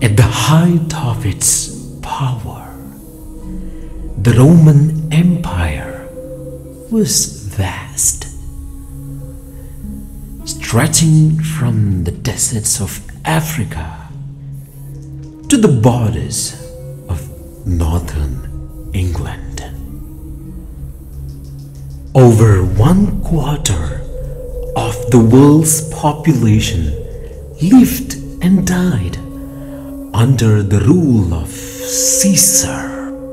At the height of its power, the Roman Empire was vast, stretching from the deserts of Africa to the borders of northern England. Over 1/4 of the world's population lived and died under the rule of Caesar.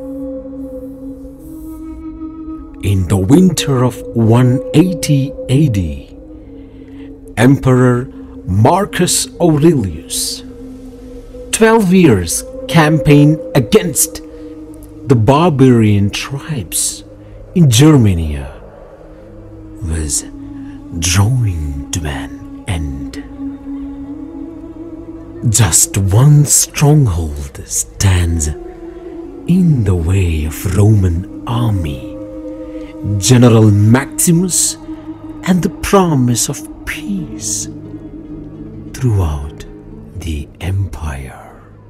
In the winter of 180 AD, Emperor Marcus Aurelius, 12 years campaigned against the barbarian tribes in Germany, was drawing to an end. Just one stronghold stands in the way of Roman army, General Maximus, and the promise of peace throughout the empire.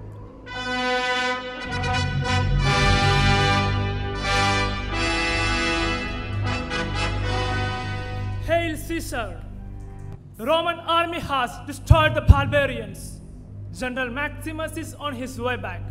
Hail Caesar! The Roman army has destroyed the barbarians. General Maximus is on his way back.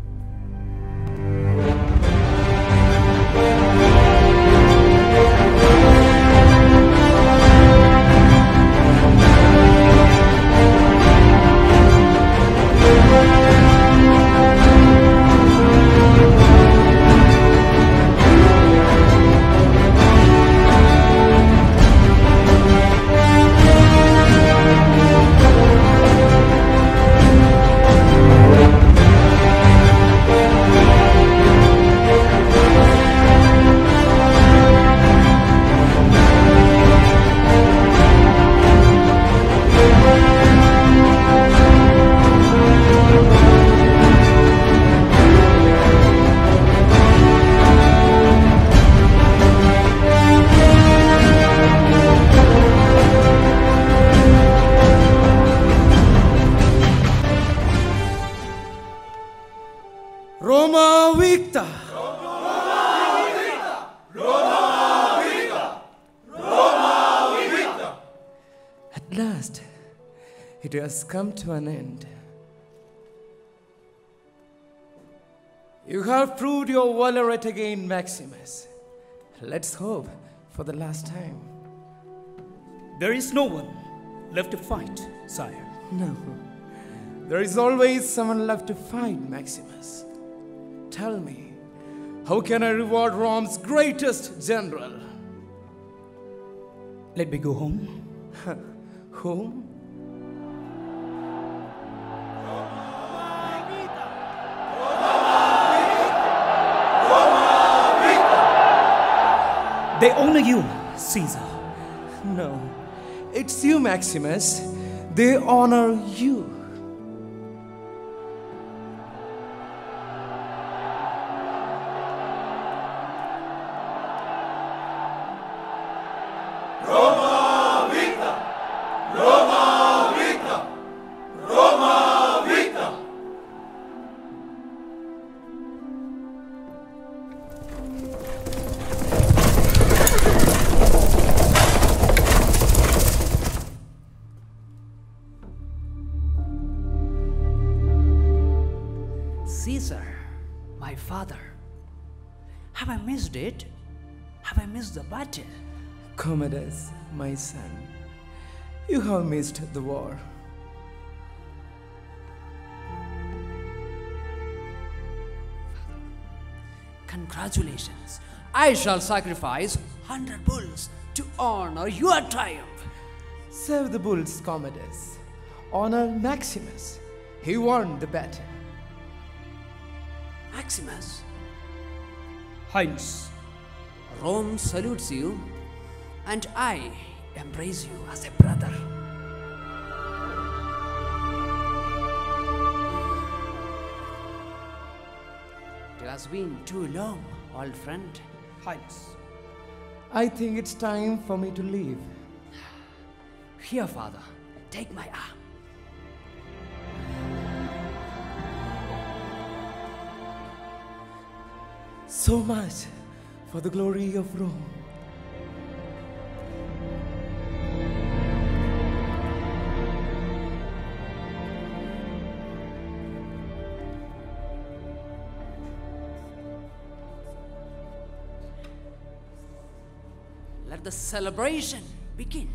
Roma Victa! Roma Victa! Roma Victa! Roma Victa! At last, it has come to an end. You have proved your valor yet again, Maximus. Let's hope for the last time. There is no one left to fight, sire. No, there is always someone left to fight, Maximus. Tell me, how can I reward Rome's greatest general? Let me go home. Whom? They honor you, Caesar. No, it's you, Maximus. They honor you. Roma Victa! Roma Victa! Roma Victa! Caesar, my father. Have I missed it? Have I missed the battle? Commodus, my son, you have missed the war. Congratulations. I shall sacrifice 100 bulls to honor your triumph. Save the bulls, Commodus. Honor Maximus. He won the battle. Maximus, Highness, Rome salutes you, and I embrace you as a brother. It has been too long, old friend. Highness. I think it's time for me to leave. Here, father, take my arm. so much for the glory of Rome. Let the celebration begin.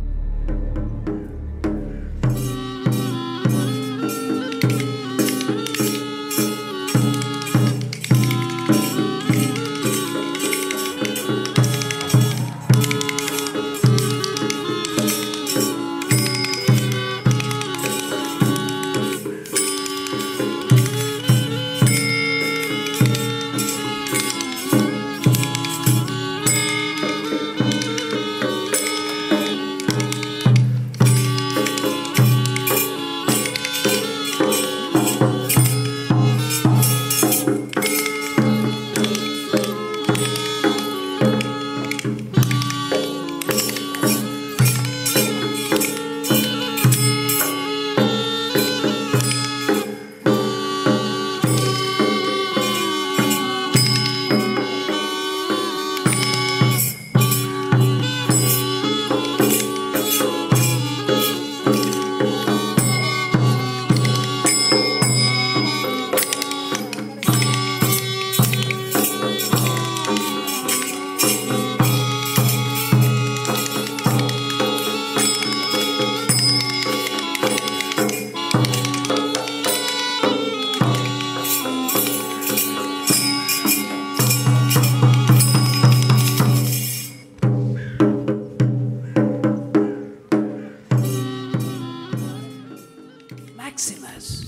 Maximus,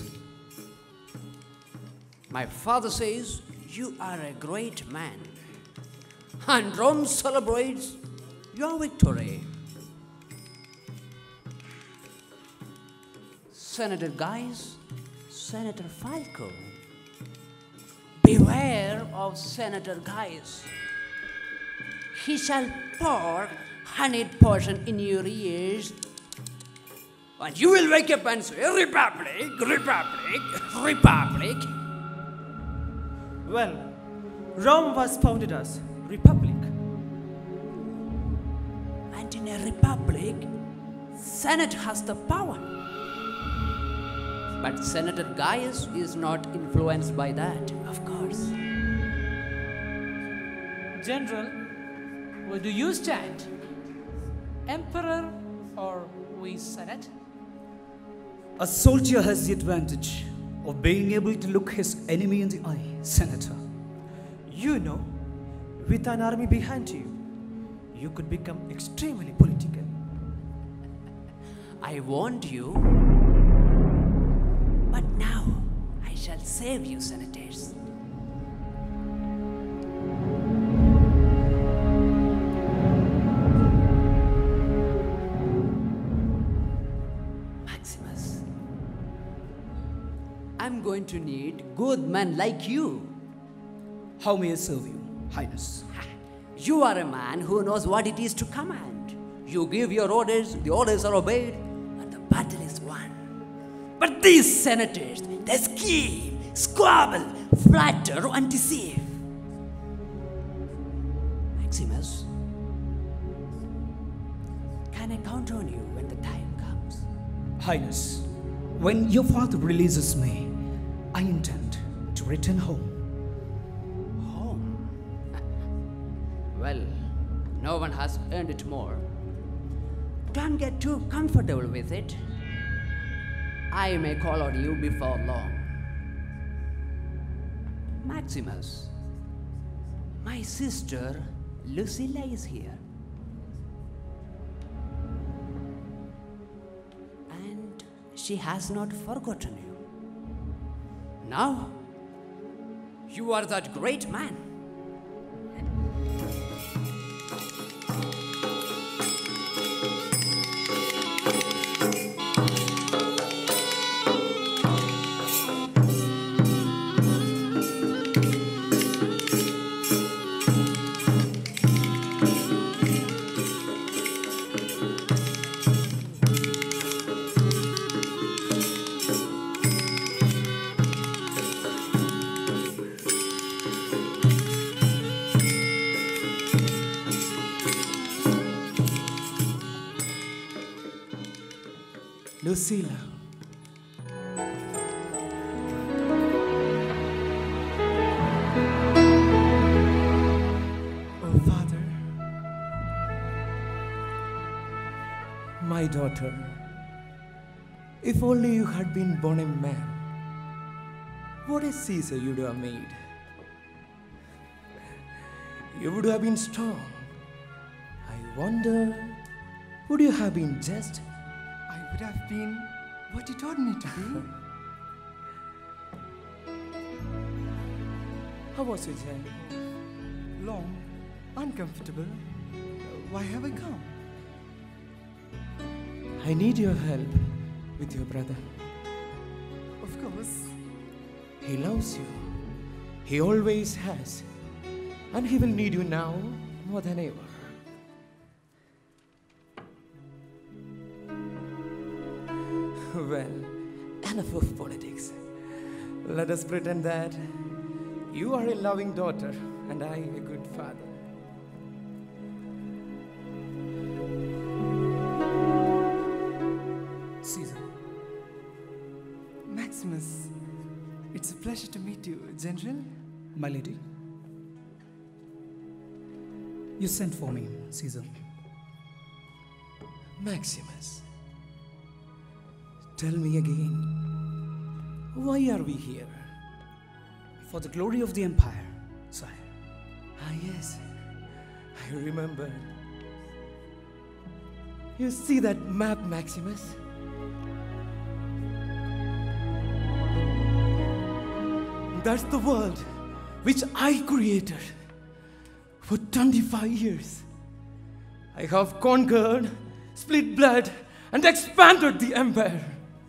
my father says you are a great man, and Rome celebrates your victory. Senator Gaius, Senator Falco, beware of Senator Gaius. He shall pour honeyed poison in your ears, and you will wake up and say, Republic, Republic, Republic. Well, Rome was founded as Republic. And in a republic, Senate has the power. But Senator Gaius is not influenced by that, of course. General, where do you stand? Emperor or we Senate? A soldier has the advantage of being able to look his enemy in the eye, Senator. You know, with an army behind you, you could become extremely political. I warned you, but now I shall save you, senators. Maximus, I'm going to need good men like you. How may I serve you, Highness? You are a man who knows what it is to command. You give your orders, the orders are obeyed, and the battle is won. But these senators, they scheme, squabble, flatter, and deceive. Maximus, can I count on you when the time comes? Highness, when your father releases me, I intend to return home. Home? Well, no one has earned it more. Don't get too comfortable with it. I may call on you before long. Maximus, my sister Lucilla is here. And she has not forgotten you. Now, you are that great man. Lucilla. Oh, Father, my daughter, if only you had been born a man, what a Caesar you'd have made. You would have been strong. I wonder, would you have been just? I would have been what you taught me to be. How was your journey? Long, uncomfortable. Why have I come? I need your help with your brother. Of course. He loves you. He always has. And he will need you now more than ever. Well, enough of politics. Let us pretend that you are a loving daughter and I a good father. Caesar. Maximus, it's a pleasure to meet you, General. My lady, you sent for me, Caesar. Maximus, tell me again, why are we here? For the glory of the empire, sire. Ah, yes, I remember. You see that map, Maximus? That's the world which I created. For 25 years, I have conquered, split blood, and expanded the empire.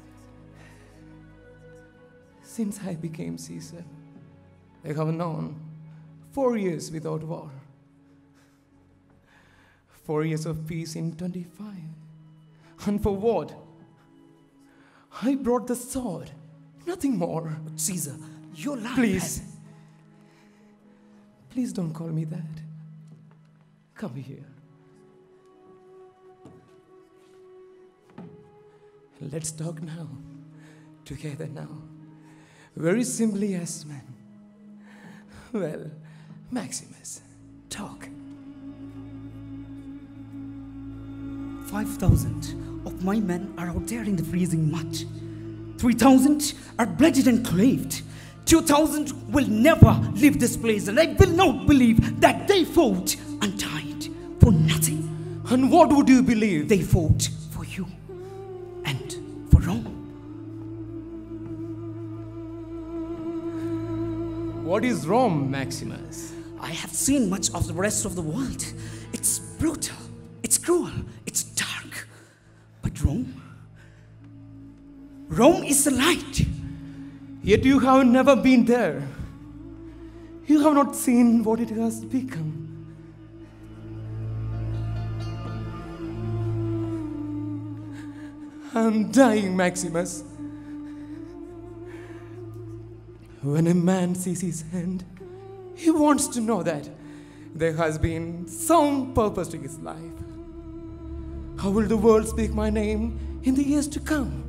Since I became Caesar, I have known 4 years without war. 4 years of peace in 25. And for what? I brought the sword, nothing more. But Caesar, your life Please. Please don't call me that. Come here. Let's talk now. Together now. Very simply as men. Well, Maximus, talk. 5,000 of my men are out there in the freezing mud. 3,000 are blooded and claved. 2,000 will never leave this place, and I will not believe that they fought and died for nothing. And what would you believe? They fought for you and for Rome. What is Rome, Maximus? I have seen much of the rest of the world. It's brutal, it's cruel, it's dark. But Rome is the light. Yet you have never been there. You have not seen what it has become. I'm dying, Maximus. When a man sees his end, he wants to know that there has been some purpose to his life. How will the world speak my name in the years to come?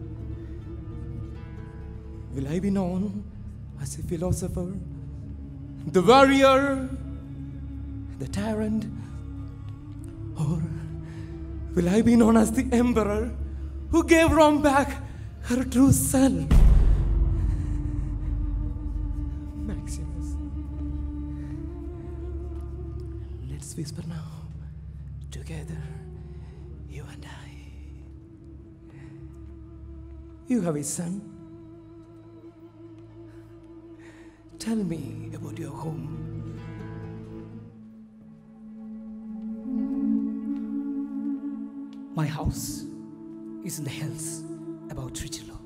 Will I be known as a philosopher, the warrior, the tyrant? Or will I be known as the emperor who gave Rome back her true self? Maximus, let's whisper now, together, you and I. You have a son. Tell me about your home. My house is in the hills about Trichello.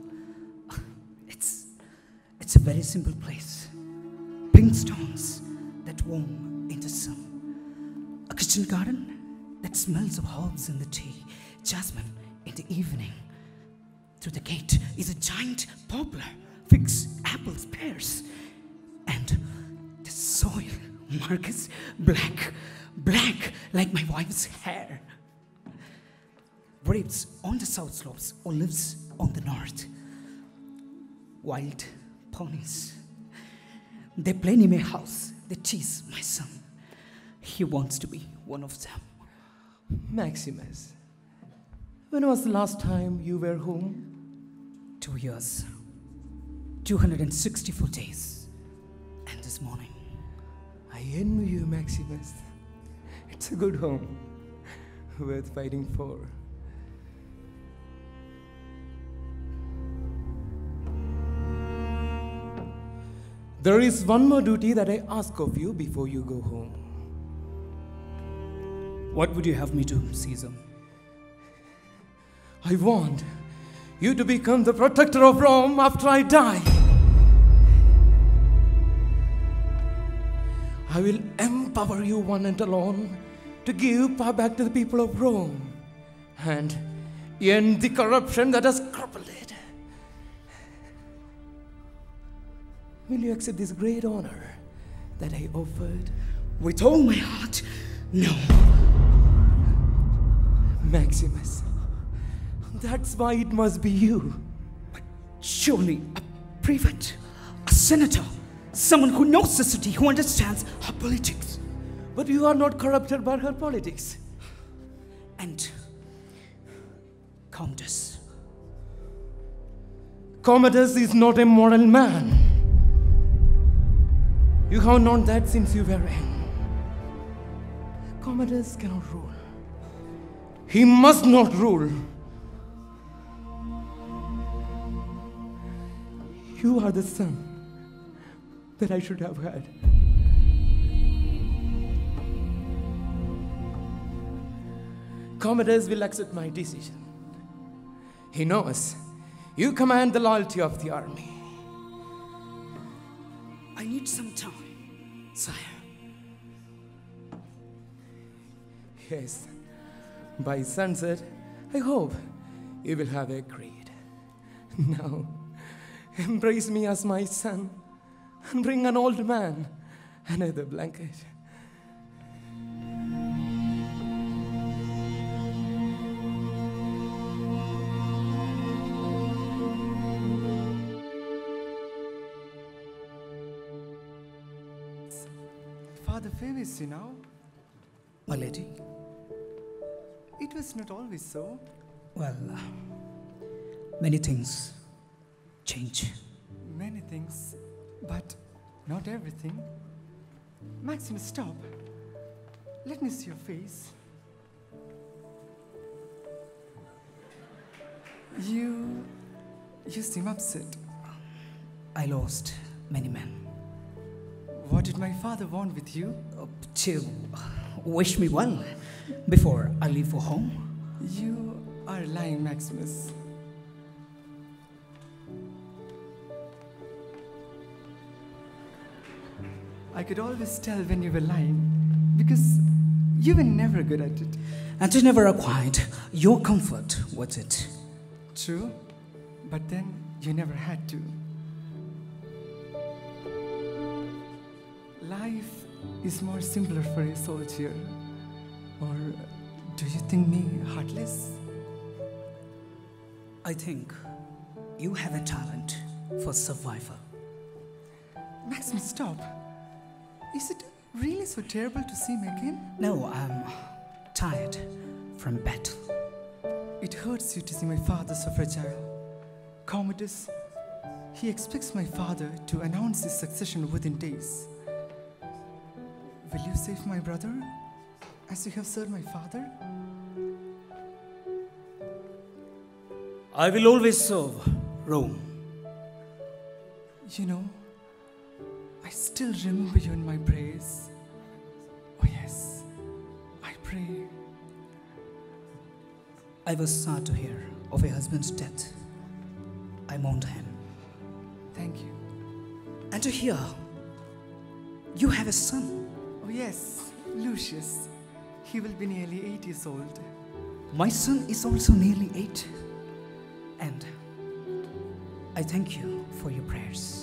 It's a very simple place. Pink stones that warm in the sun. A kitchen garden that smells of herbs in the tea, jasmine in the evening. Through the gate is a giant poplar, figs, apples, pears. And the soil, Marcus, black like my wife's hair. breeds on the south slopes or lives on the north. Wild ponies. They play near my house. They tease my son. He wants to be one of them. Maximus, when was the last time you were home? 2 years, 264 days, and this morning. I envy you, Maximus. It's a good home, worth fighting for. There is one more duty that I ask of you before you go home. What would you have me do, Caesar? I want you to become the protector of Rome after I die. I will empower you one and alone to give power back to the people of Rome and end the corruption that has crippled it. Will you accept this great honor that I offered? With all my heart, no. Maximus, that's why it must be you. But surely a prefect, a senator, someone who knows the city, who understands her politics. But you are not corrupted by her politics. And Commodus. Commodus is not a moral man. You have known that since you were young. Commodus cannot rule. He must not rule. You are the son that I should have had. Commodus will accept my decision. He knows you command the loyalty of the army. I need some time, sire. Yes, by sunset, I hope you will have agreed. Now, embrace me as my son and bring an old man another blanket. Father famous, you know. My lady, It was not always so. well, many things change. Many things, but not everything. Maximus, stop. Let me see your face. You seem upset. I lost many men. What did my father want with you? To wish me well before I leave for home. You are lying, Maximus. I could always tell when you were lying because you were never good at it. And I never acquired your comfort with it. True, but then you never had to. Life is more simpler for a soldier. Or do you think me heartless? I think you have a talent for survival. Maximus, stop. Is it really so terrible to see me again? No, I'm tired from battle. It hurts you to see my father so fragile. Commodus, he expects my father to announce his succession within days. Will you save my brother as you have served my father? I will always serve Rome. You know, I still remember you in my prayers. Oh yes, I pray. I was sad to hear of your husband's death. I mourned him. Thank you. And to hear you have a son. Oh yes, Lucius. He will be nearly 8 years old. My son is also nearly 8. And I thank you for your prayers.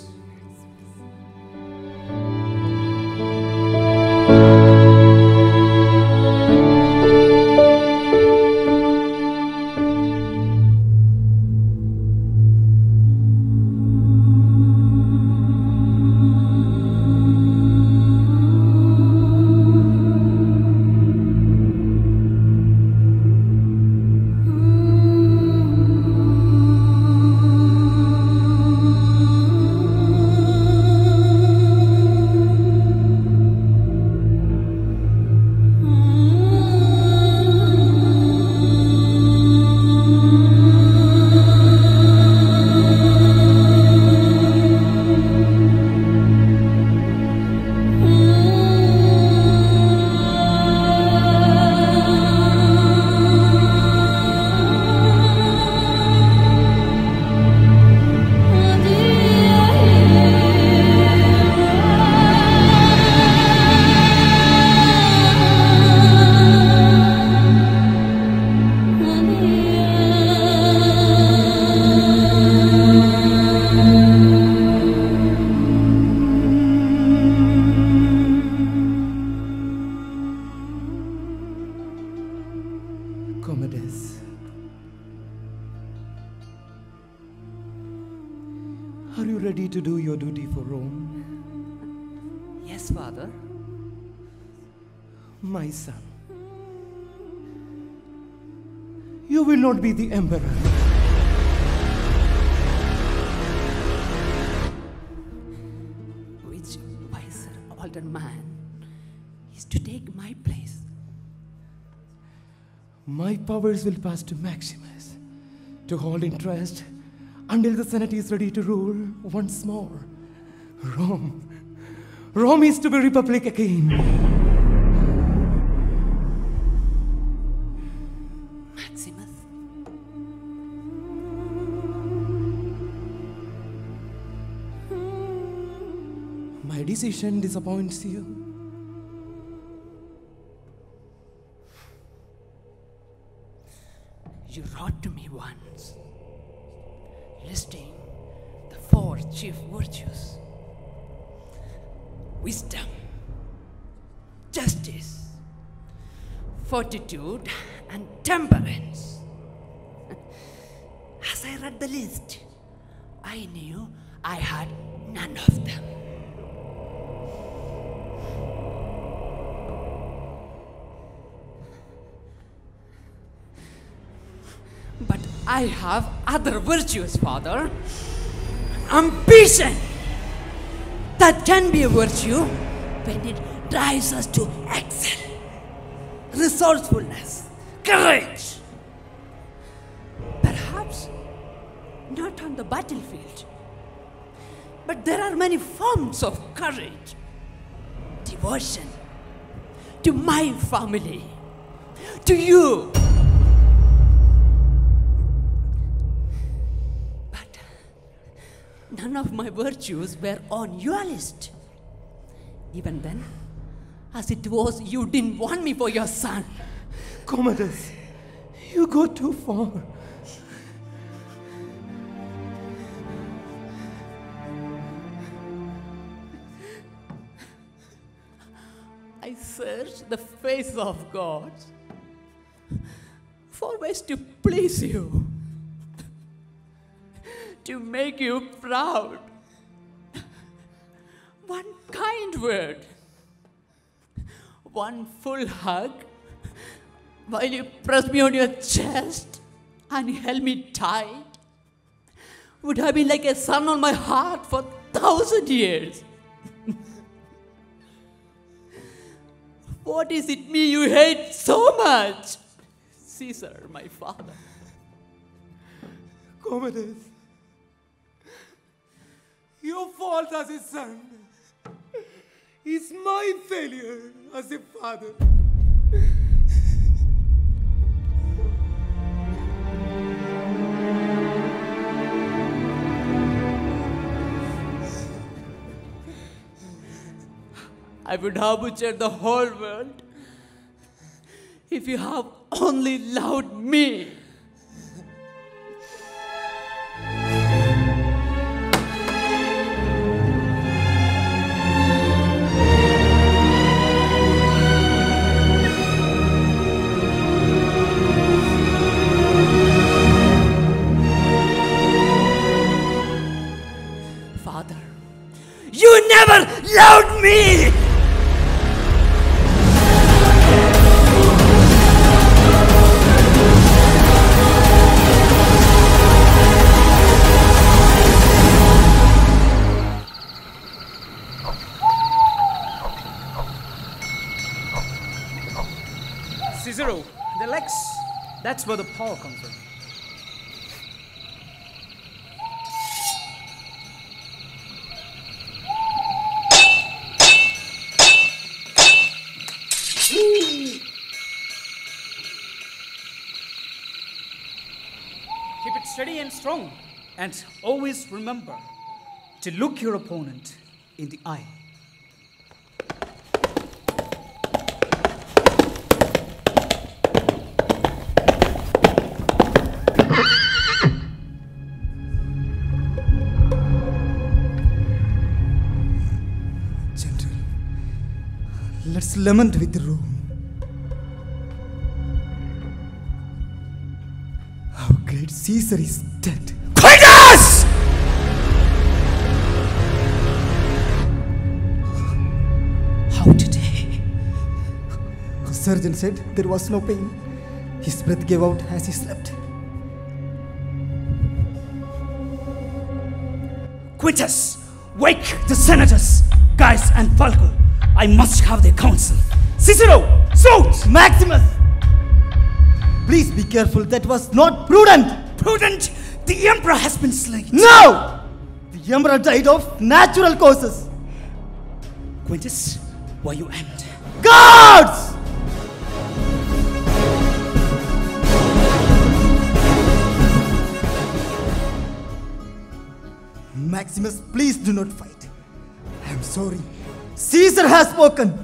Are you ready to do your duty for Rome? Yes, Father. My son, you will not be the emperor. Which wiser, older man is to take my place? My powers will pass to Maximus to hold interest until the Senate is ready to rule once more. Rome is to be republic again. Maximus. My decision disappoints you. You wrote to me once, listing the 4 chief virtues: wisdom, justice, fortitude, and temperance. As I read the list, I knew I had none of them. But I have other virtues, Father. Ambition! That can be a virtue when it drives us to excel. Resourcefulness, courage. Perhaps not on the battlefield, but there are many forms of courage. Devotion to my family, to you. None of my virtues were on your list. Even then, as it was, you didn't want me for your son. Commodus, you go too far. I searched the face of God for ways to please you, to make you proud. One kind word, one full hug, while you pressed me on your chest and held me tight, would have been like a son on my heart for 1,000 years. What is it me you hate so much? Caesar, my father. Commodus, your fault as a son is my failure as a father. I would have butchered the whole world if you have only loved me. Father, you never loved me! Cicero, the legs. That's where the power comes from. Keep it steady and strong. And always remember to look your opponent in the eye. General, let's lament with Rome. Our great Caesar is dead. Quit us! surgeon said there was no pain. His breath gave out as he slept. Quintus, wake the senators, Gaius and Falco. I must have their counsel. Cicero, shoot! Maximus! Please be careful, that was not prudent! Prudent, the emperor has been slain. No! The emperor died of natural causes. Quintus, why you aimed? Guards! Maximus, please do not fight. I am sorry. Caesar has spoken.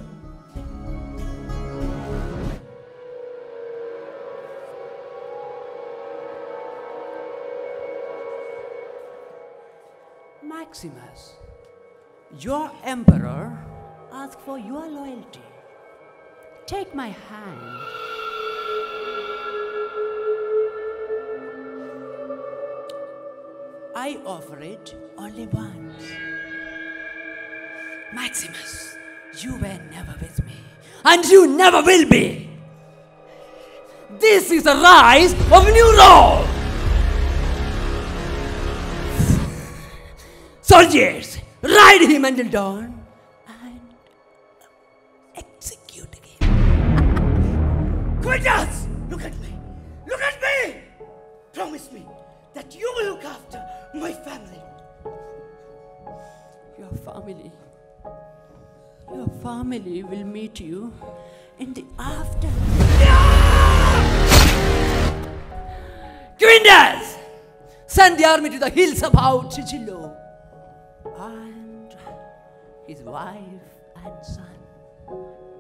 Maximus, your emperor asked for your loyalty. Take my hand. I offer it only once. Maximus, you were never with me, and you never will be. This is the rise of new Rome. Soldiers, ride him until dawn and execute him. Quintus, look at me. Look at me. Promise me that you will look after my family. Your family will meet you in the after. Quintus, send the army to the hills about Sicily, and his wife and son.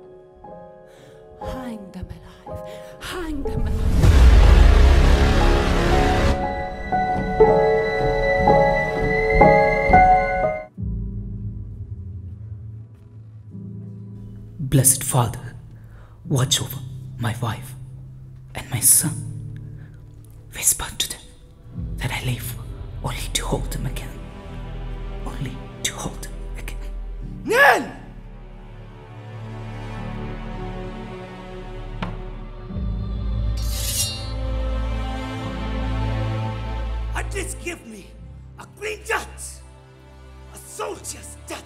Hang them alive. Hang them alive. Blessed Father, watch over my wife and my son. Whisper to them that I live only to hold them again. Only to hold them again. Kneel! At least give me a green death, a soldier's death.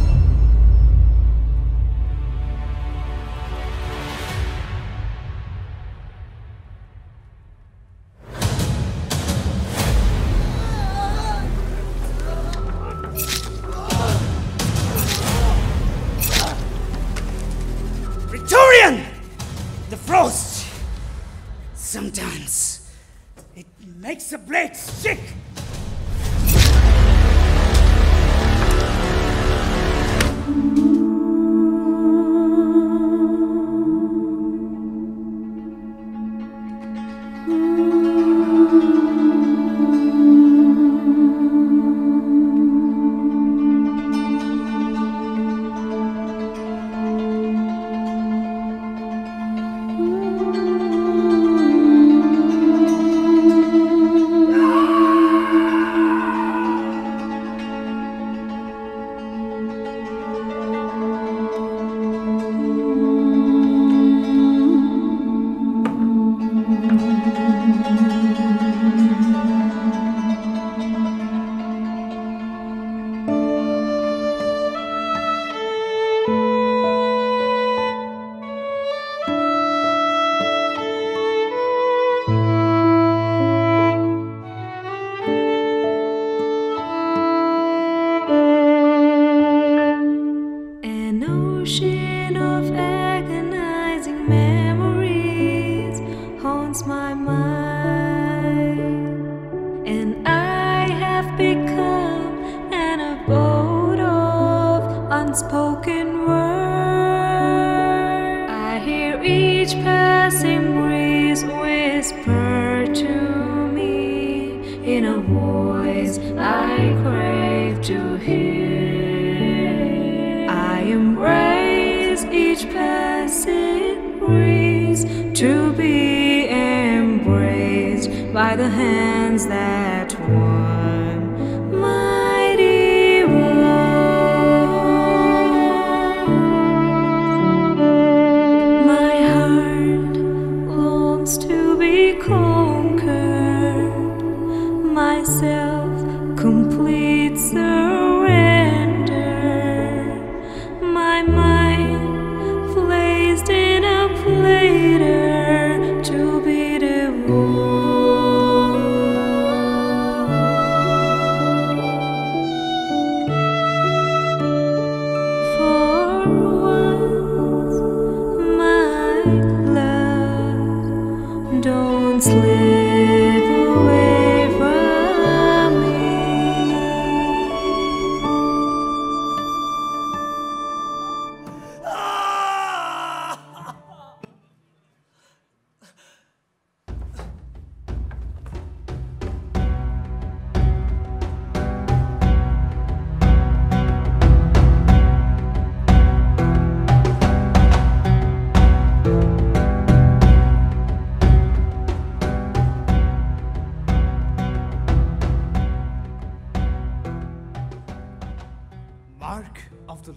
Victorian! The frost! Sometimes it makes the blade stick. Unspoken word. I hear each passing breeze whisper to me in a voice I crave to hear. I embrace each passing breeze to be embraced by the hands that warm mighty Rome. My heart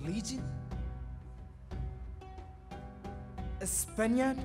legion? A Spaniard?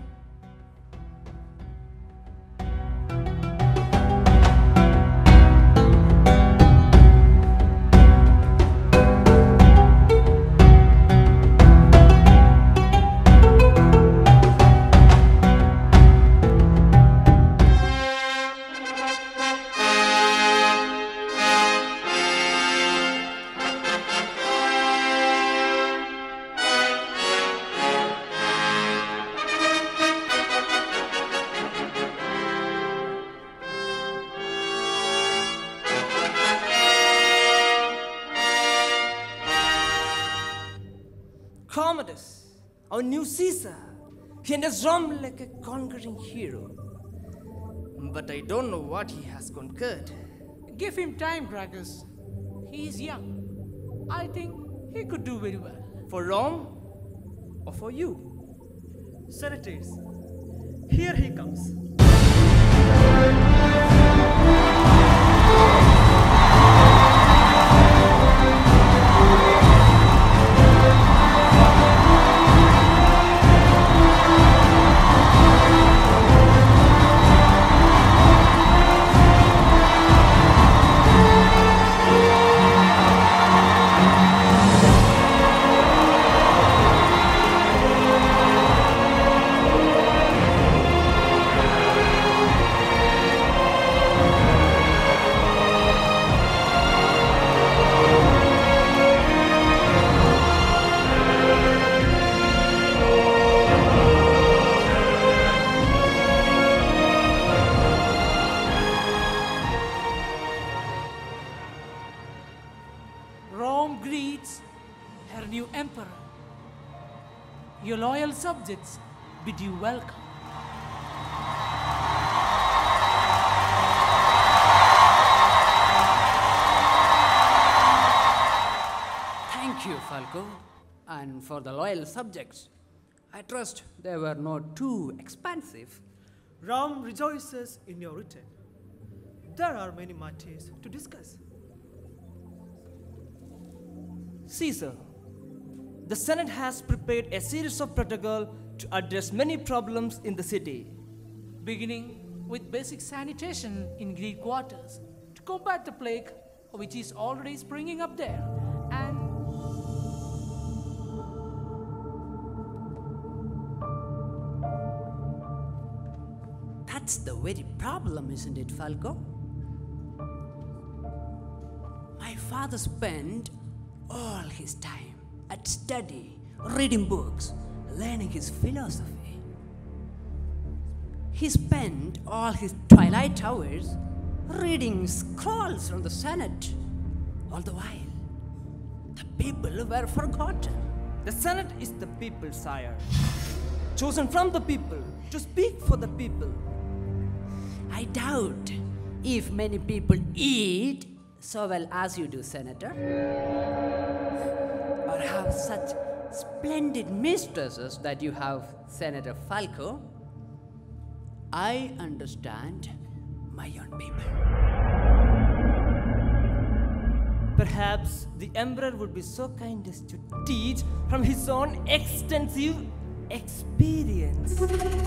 Commodus, our new Caesar. He enters Rome like a conquering hero. But I don't know what he has conquered. Give him time, Gracchus. He is young. I think he could do very well. For Rome or for you? Senators, here he comes. Rome greets her new emperor. Your loyal subjects bid you welcome. Thank you, Falco. And for the loyal subjects, I trust they were not too expansive. Rome rejoices in your return. There are many matters to discuss. Caesar, the Senate has prepared a series of protocols to address many problems in the city. Beginning with basic sanitation in Greek quarters to combat the plague which is already springing up there. And that's the very problem, isn't it, Falco? My father spent all his time at study, reading books, learning his philosophy. He spent all his twilight hours reading scrolls from the Senate. All the while, the people were forgotten. The Senate is the people, sire. Chosen from the people to speak for the people. I doubt if many people eat so well as you do, Senator, or have such splendid mistresses that you have, Senator Falco. I understand my own people. Perhaps the emperor would be so kind as to teach from his own extensive experience.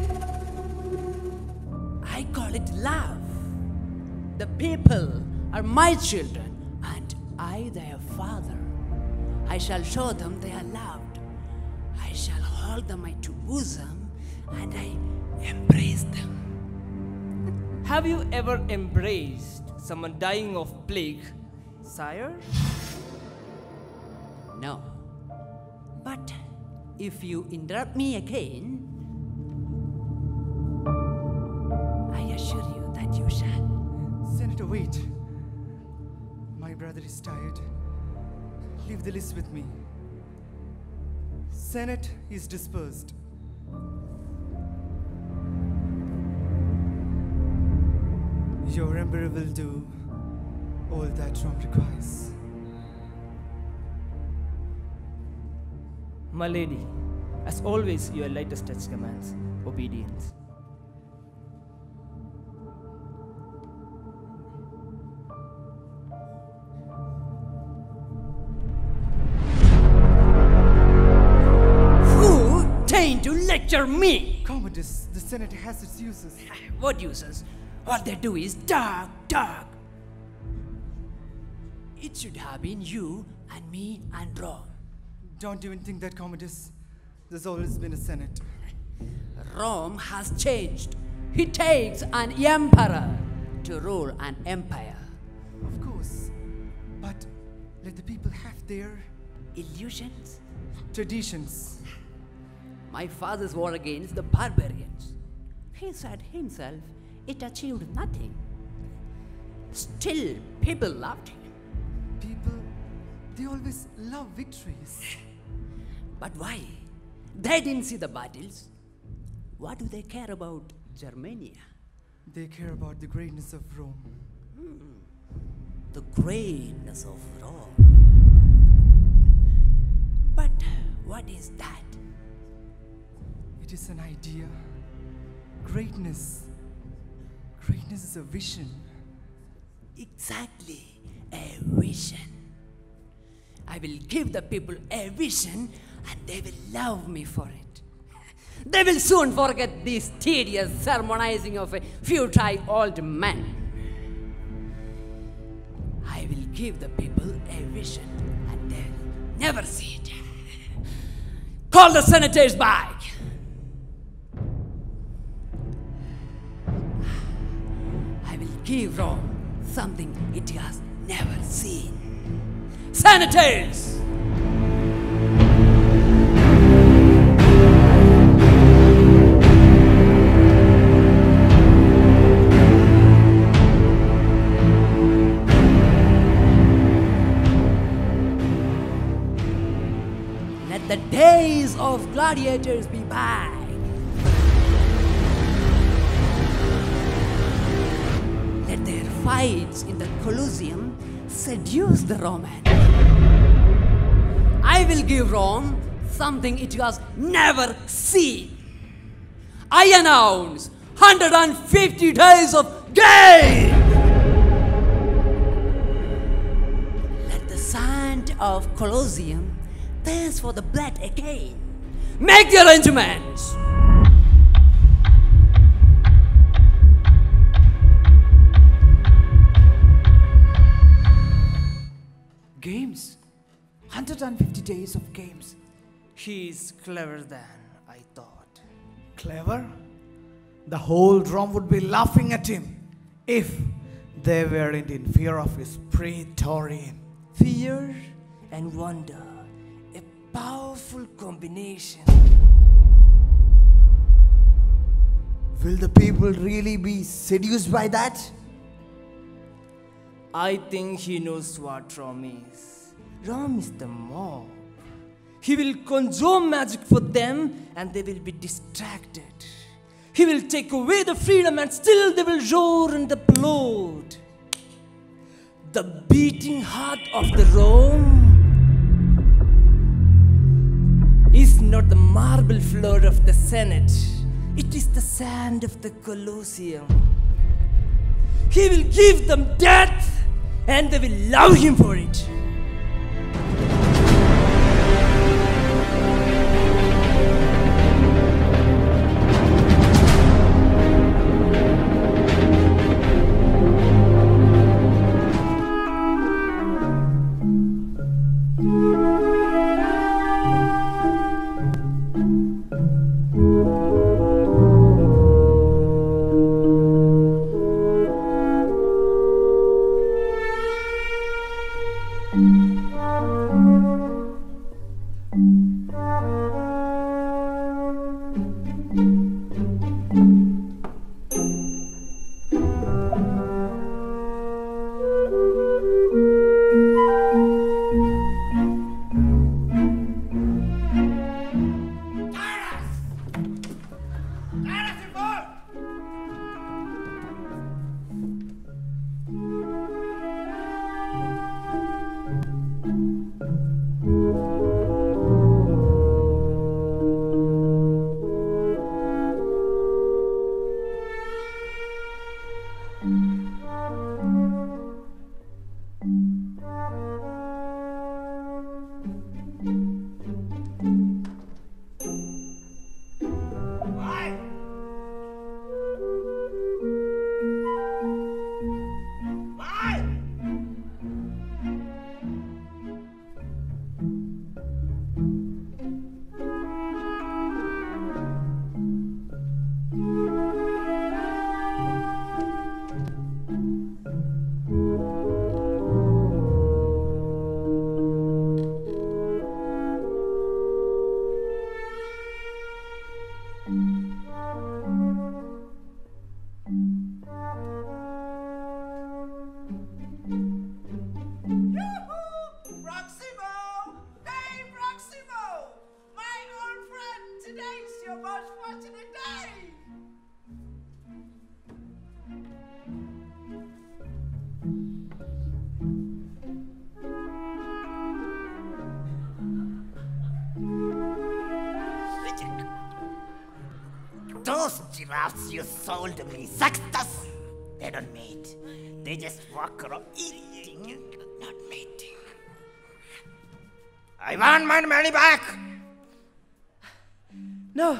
I call it love. The people are my children, and I their father. I shall show them they are loved. I shall hold them my two bosom, and I embrace them. Have you ever embraced someone dying of plague, sire? No. But if you interrupt me again, I assure you that you shall. Senator, wait. My brother is tired. Leave the list with me. Senate is dispersed. Your emperor will do all that Rome requires. My lady, as always, your lightest touch commands obedience. lecture me. Commodus, the Senate has its uses. What uses? All they do is talk, talk. It should have been you and me and Rome. Don't even think that, Commodus. There's always been a Senate. Rome has changed. He takes an emperor to rule an empire. Of course. But let the people have their Illusions? traditions. My father's war against the barbarians. He said himself it achieved nothing. Still, people loved him. People, they always love victories. But why? They didn't see the battles. What do they care about Germania? They care about the greatness of Rome. The greatness of Rome. But what is that? It is an idea. Greatness. Greatness is a vision. Exactly, a vision. I will give the people a vision and they will love me for it. They will soon forget this tedious sermonizing of a futile old man. I will give the people a vision and they will never see it. Call the senators back. I will give Rome something it has never seen. Senators! Let the days of gladiators be back. Let their fights in the Colosseum seduce the Roman. I will give Rome something it has never seen. I announce 150 days of game. Let the sand of Colosseum thirst for the blood again. Make the arrangements. Games? 150 days of games. He's cleverer than I thought. Clever? The whole Rome would be laughing at him if they weren't in fear of his praetorian. Fear and wonder. A powerful combination. Will the people really be seduced by that? I think he knows what Rome is. Rome is the mob. He will conjure magic for them and they will be distracted. He will take away the freedom and still they will roar and applaud. The beating heart of the Rome is not the marble floor of the Senate. It is the sand of the Colosseum. He will give them death and they will love him for it. calves you sold me, Sextus, they don't mate. They just walk around eating, not mating. I want my money back! No.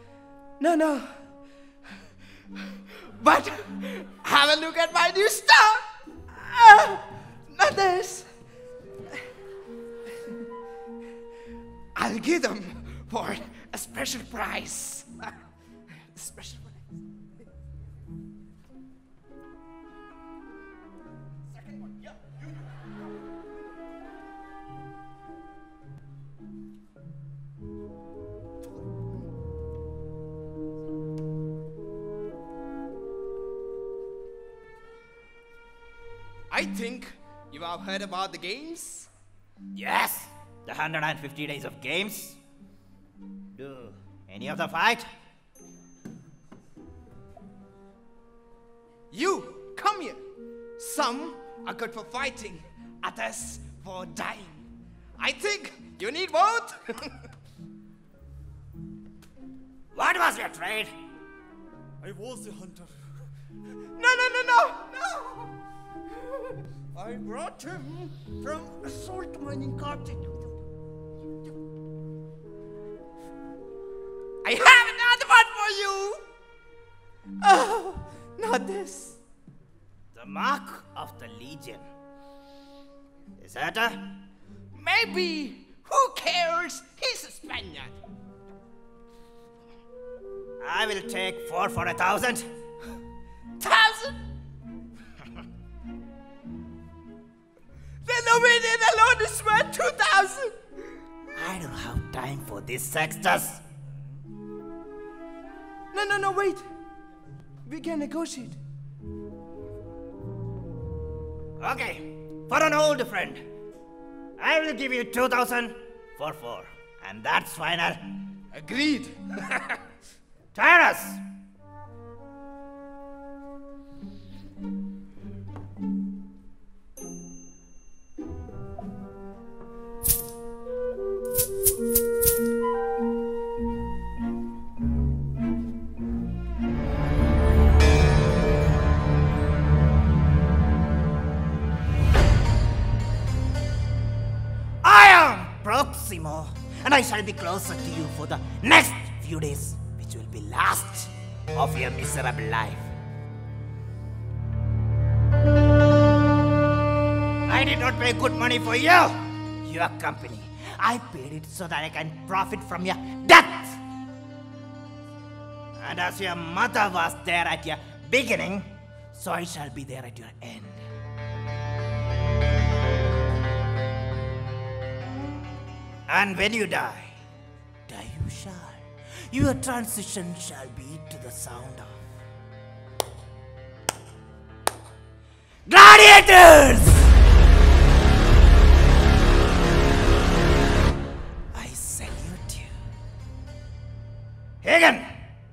But have a look at my new star! Not this. I'll give them for a special price. Special price. Second one, yeah. I think you have heard about the games? Yes, the 150 days of games. Do any of the fight? You, come here. Some are good for fighting, others for dying. I think you need both. What was your trade? I was a hunter. No. I brought him from a salt mining carpet. I have another one for you. Oh, not this. The mark of the Legion. Is that a? Maybe. Who cares? He's a Spaniard. I will take 4 for 1,000. 1,000? Then the winning alone is worth 2,000. I don't have time for this, Sextus. No, wait. We can negotiate. Okay, for an old friend, I will give you 2,000 for 4. And that's final. Agreed. Tyrus! I am Proximo, and I shall be closer to you for the next few days, which will be last of your miserable life. I did not pay good money for you, your company. I paid it so that I can profit from your death. And as your mother was there at your beginning, so I shall be there at your end. And when you die you shall. Your transition shall be to the sound of Gladiators! I salute you. Hagen!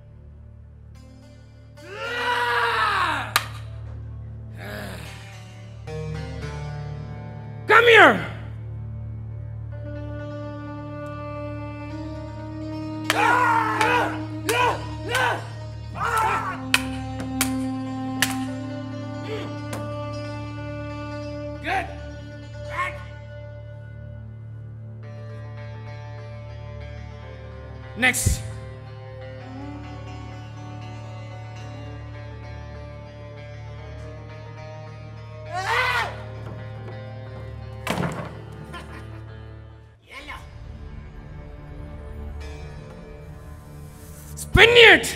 Come here! Good! Next. Spaniard!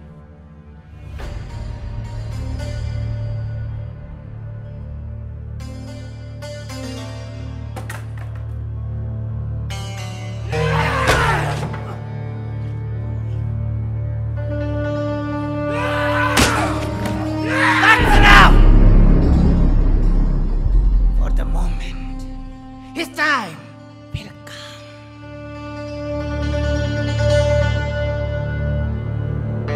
That's enough! For the moment, his time will come.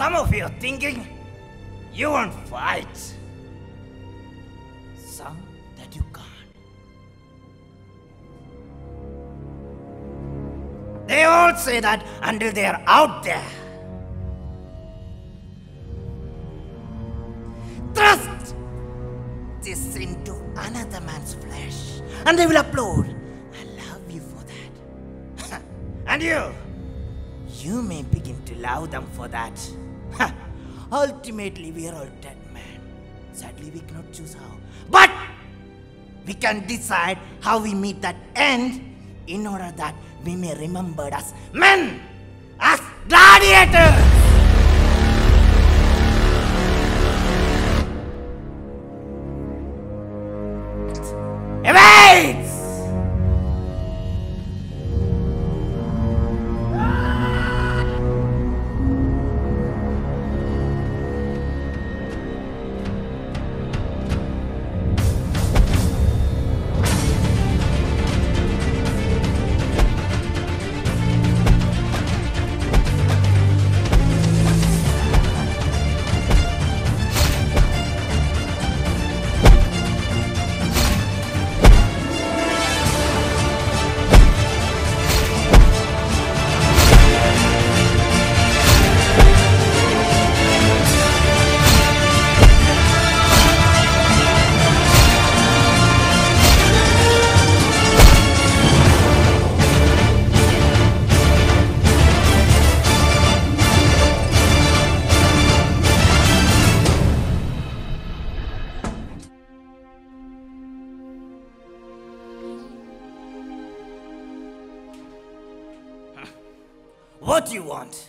Some of you are thinking you won't fight. Some that you can't. They all say that until they are out there. Thrust this into another man's flesh and they will applaud. I love you for that. And you may begin to love them for that. Ultimately, we are all dead men. Sadly, we cannot choose how. But we can decide how we meet that end in order that we may remember as men, as gladiators. Evades! What do you want?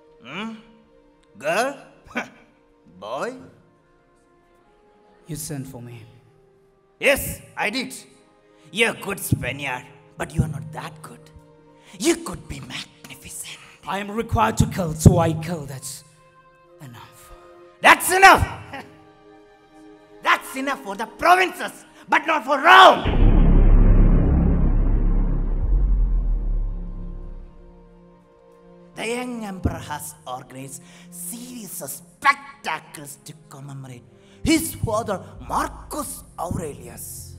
Girl? Boy? You sent for me. Yes, I did. You're a good Spaniard, but you're not that good. You could be magnificent. I am required to kill, so I kill. That's enough. That's enough! That's enough for the provinces, but not for Rome! The young emperor has organized series of spectacles to commemorate his father Marcus Aurelius.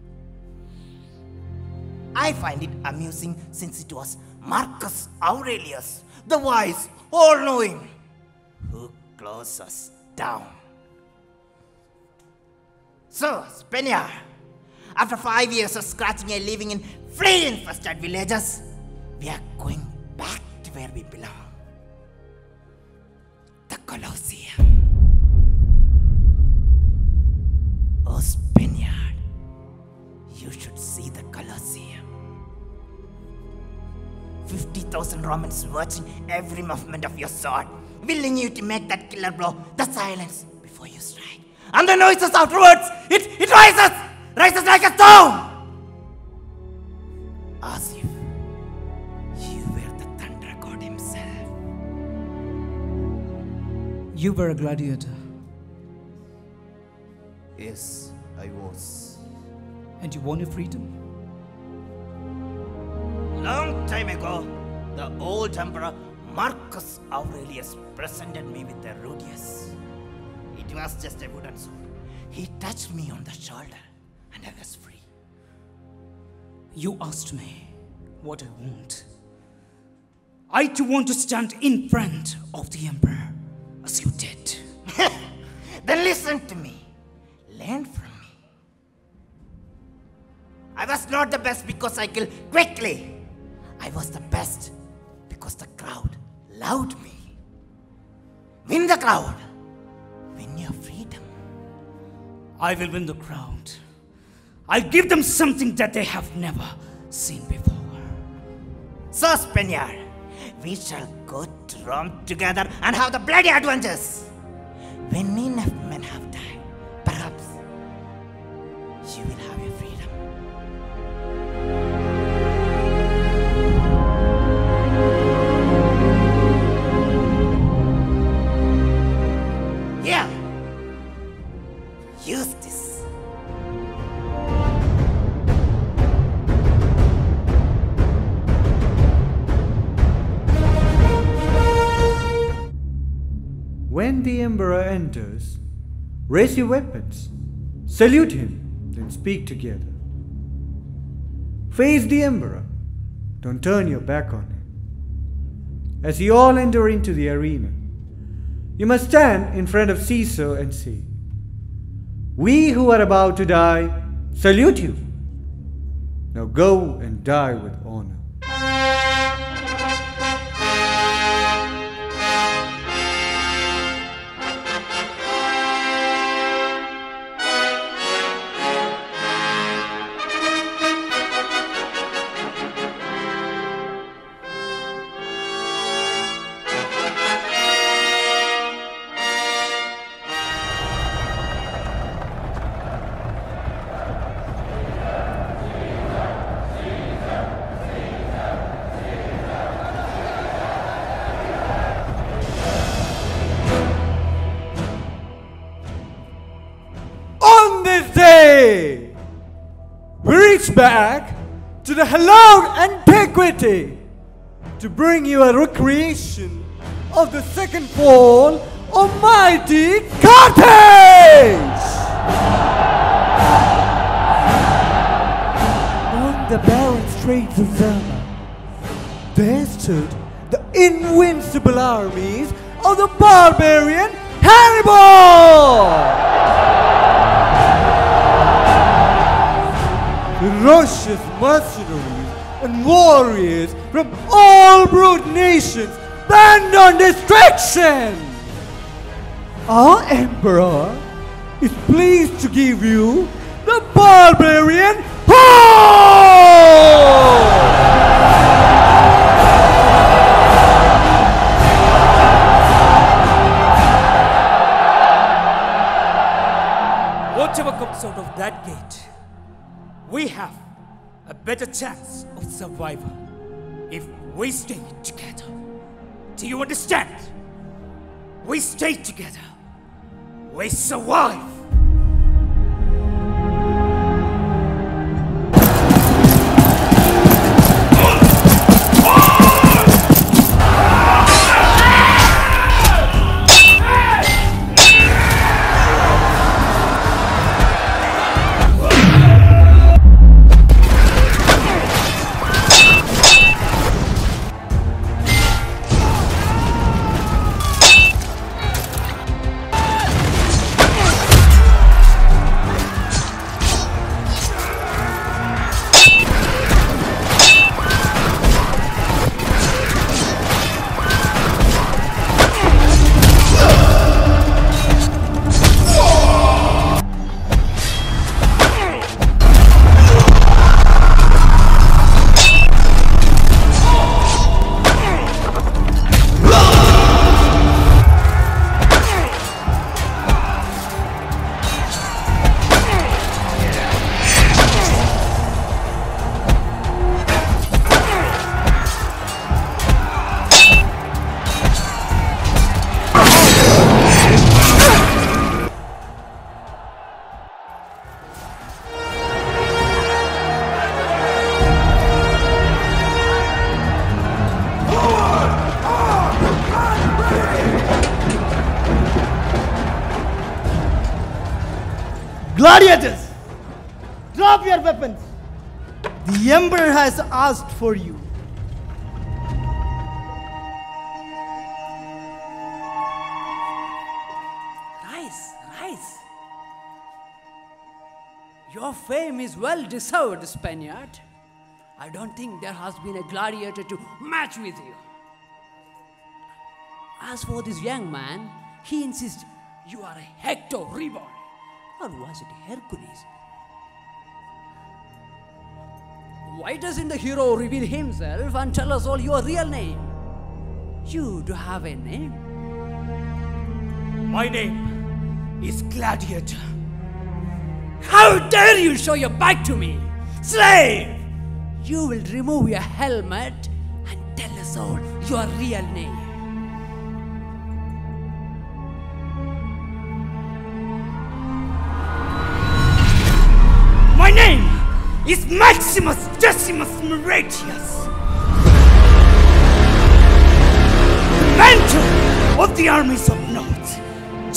I find it amusing since it was Marcus Aurelius, the wise, all-knowing, who closed us down. So, Spaniard, after 5 years of scratching a living in flea-infested villages, we are going back to where we belong. The Colosseum. Oh, Spaniard, you should see the Colosseum. 50,000 Romans watching every movement of your sword, willing you to make that killer blow, the silence before you strike. And the noises afterwards, it rises like a stone! As if you were the thunder god himself. You were a gladiator. Yes, I was. And you won your freedom? Long time ago, the old emperor Marcus Aurelius presented me with a Rudius. It was just a wooden sword. He touched me on the shoulder and I was free. You asked me what I want. I too want to stand in front of the emperor, as you did. Then listen to me. Learn from me. I was not the best because I killed quickly. I was the best because the crowd loved me. Win the crowd. Win your freedom. I will win the crowd. I'll give them something that they have never seen before. So, Spaniard, we shall go to Rome together and have the bloody adventures. When enough men have died, perhaps you will have your freedom. Yeah. Use this. when the Emperor enters, raise your weapons, salute him, then speak together. Face the Emperor, don't turn your back on him. As you all enter into the arena, you must stand in front of Caesar and say, "We who are about to die salute you. Now go and die with honor." We reach back to the hallowed antiquity to bring you a recreation of the second fall of mighty Carthage! On the barren straits of Zama, there stood the invincible armies of the barbarian Hannibal! Ferocious mercenaries and warriors from all brute nations bent on destruction! Our Emperor is pleased to give you the barbarian Whatever comes out of that gate, we have a better chance of survival if we stay together. Do you understand? We stay together. We survive. Gladiators, drop your weapons. The Emperor has asked for you. Rise, rise. Your fame is well deserved, Spaniard. I don't think there has been a gladiator to match with you. As for this young man, he insists you are a Hector reborn. Or was it Hercules? Why doesn't the hero reveal himself and tell us all your real name? You do have a name. My name is Gladiator. How dare you show your back to me? Slave! You will remove your helmet and tell us all your real name. My name is Maximus Decimus Muratius, mentor of the armies of North.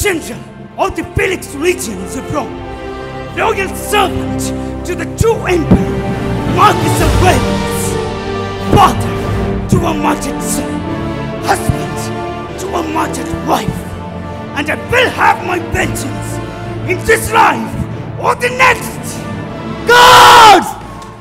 general of the Felix legions of Rome, loyal servant to the true emperor, Marcus Aurelius, father to a martyred son, husband to a martyred wife, and I will have my vengeance in this life or the next. Gods!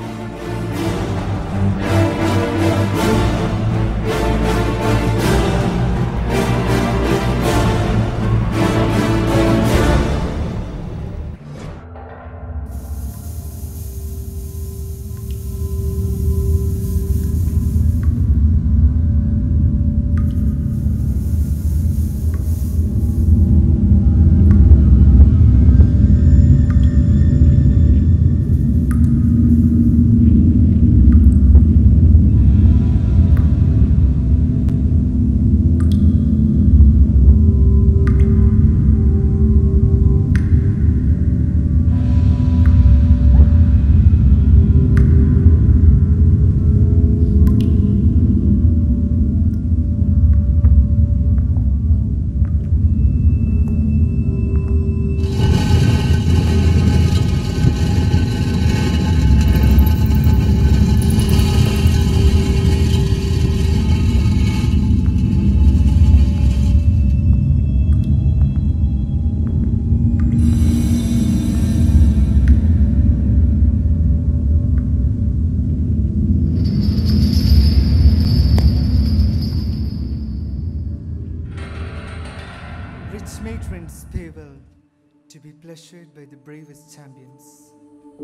Matrons pay well to be pleasured by the bravest champions.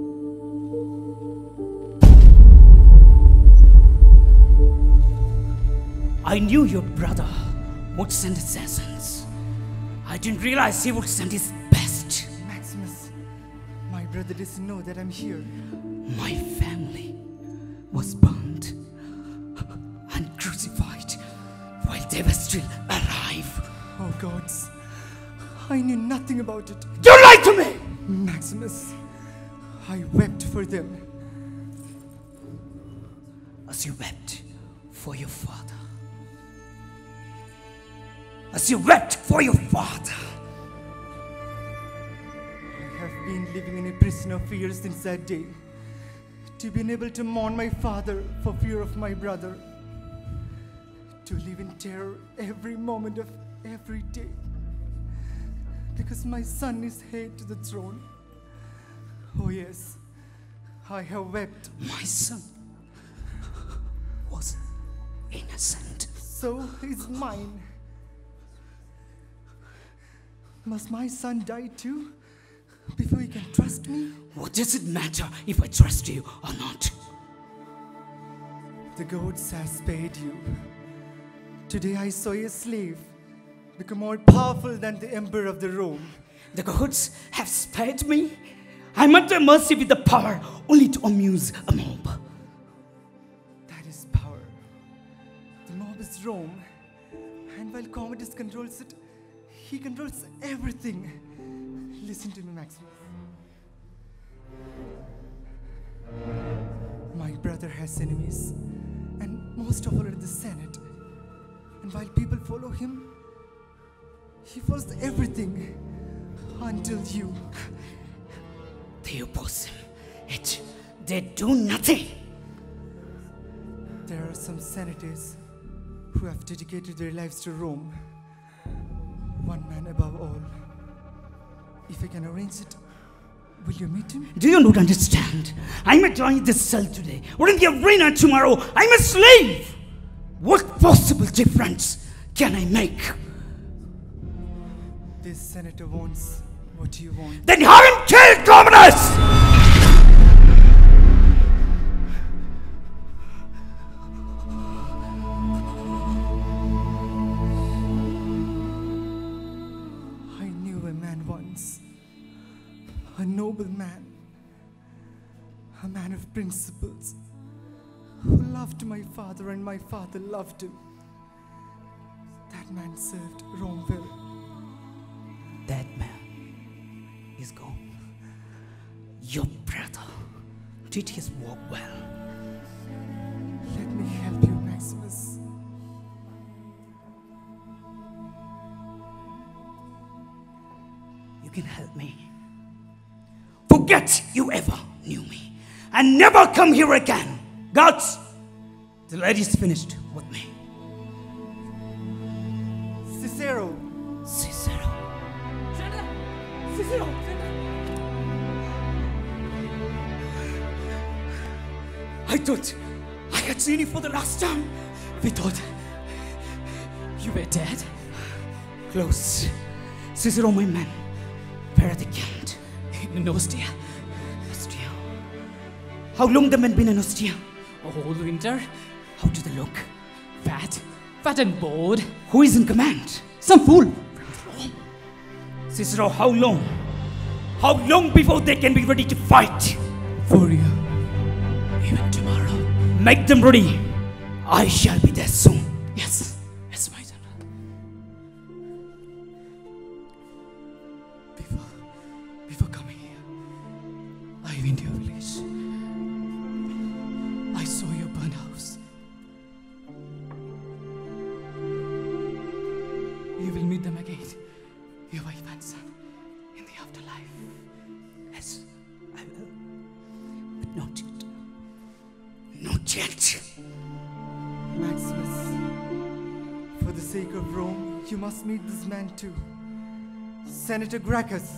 I knew your brother would send assassins. I didn't realize he would send his best. Maximus, my brother doesn't know that I'm here. My family was burned and crucified while they were still alive. Oh gods, I knew nothing about it. You lied to me! Maximus, I wept for them. As you wept for your father. As you wept for your father. I have been living in a prison of fear since that day. To be unable to mourn my father for fear of my brother. To live in terror every moment of every day. Because my son is heir to the throne. Oh yes, I have wept. My son was innocent. So is mine. Must my son die too, before you can trust me? What does it matter if I trust you or not? The gods have spared you. Today I saw a slave become more powerful than the emperor of the Rome. The gods have spared me? I'm under mercy with the power only to amuse a mob. That is power. The mob is Rome. And while Commodus controls it, he controls everything. Listen to me, Maximus. My brother has enemies, and most of all are the Senate. And while people follow him, he follows everything until you. They oppose him, yet they do nothing. There are some senators who have dedicated their lives to Rome. One man above all. If I can arrange it, will you meet him? Do you not understand? I may join this cell today, or in the arena tomorrow. I'm a slave. What possible difference can I make? This senator wants what you want. Then have him killed, Commodus! A noble man, a man of principles, who loved my father and my father loved him. That man served Rome well. That man is gone. Your brother did his work well. Let me help you, Maximus. can help me. Forget you ever knew me and never come here again. Guards, the lady's finished with me. Cicero! Cicero. Cicero! I thought I had seen you for the last time. We thought you were dead. Close. Cicero, my men. Where are they camped? In Ostia. Ostia. How long the men been in Ostia? A whole winter. How do they look? Fat. Fat and bored. Who is in command? Some fool. Cicero, how long? How long before they can be ready to fight? For you. Even tomorrow. Make them ready. I shall be there soon. Yes. Yes, my son. Before coming here, I went to your village. I saw your burnt house. You will meet them again, your wife and son, in the afterlife. Yes, I will. But not yet. Not yet. Maximus, for the sake of Rome, you must meet this man too. Senator Gracchus.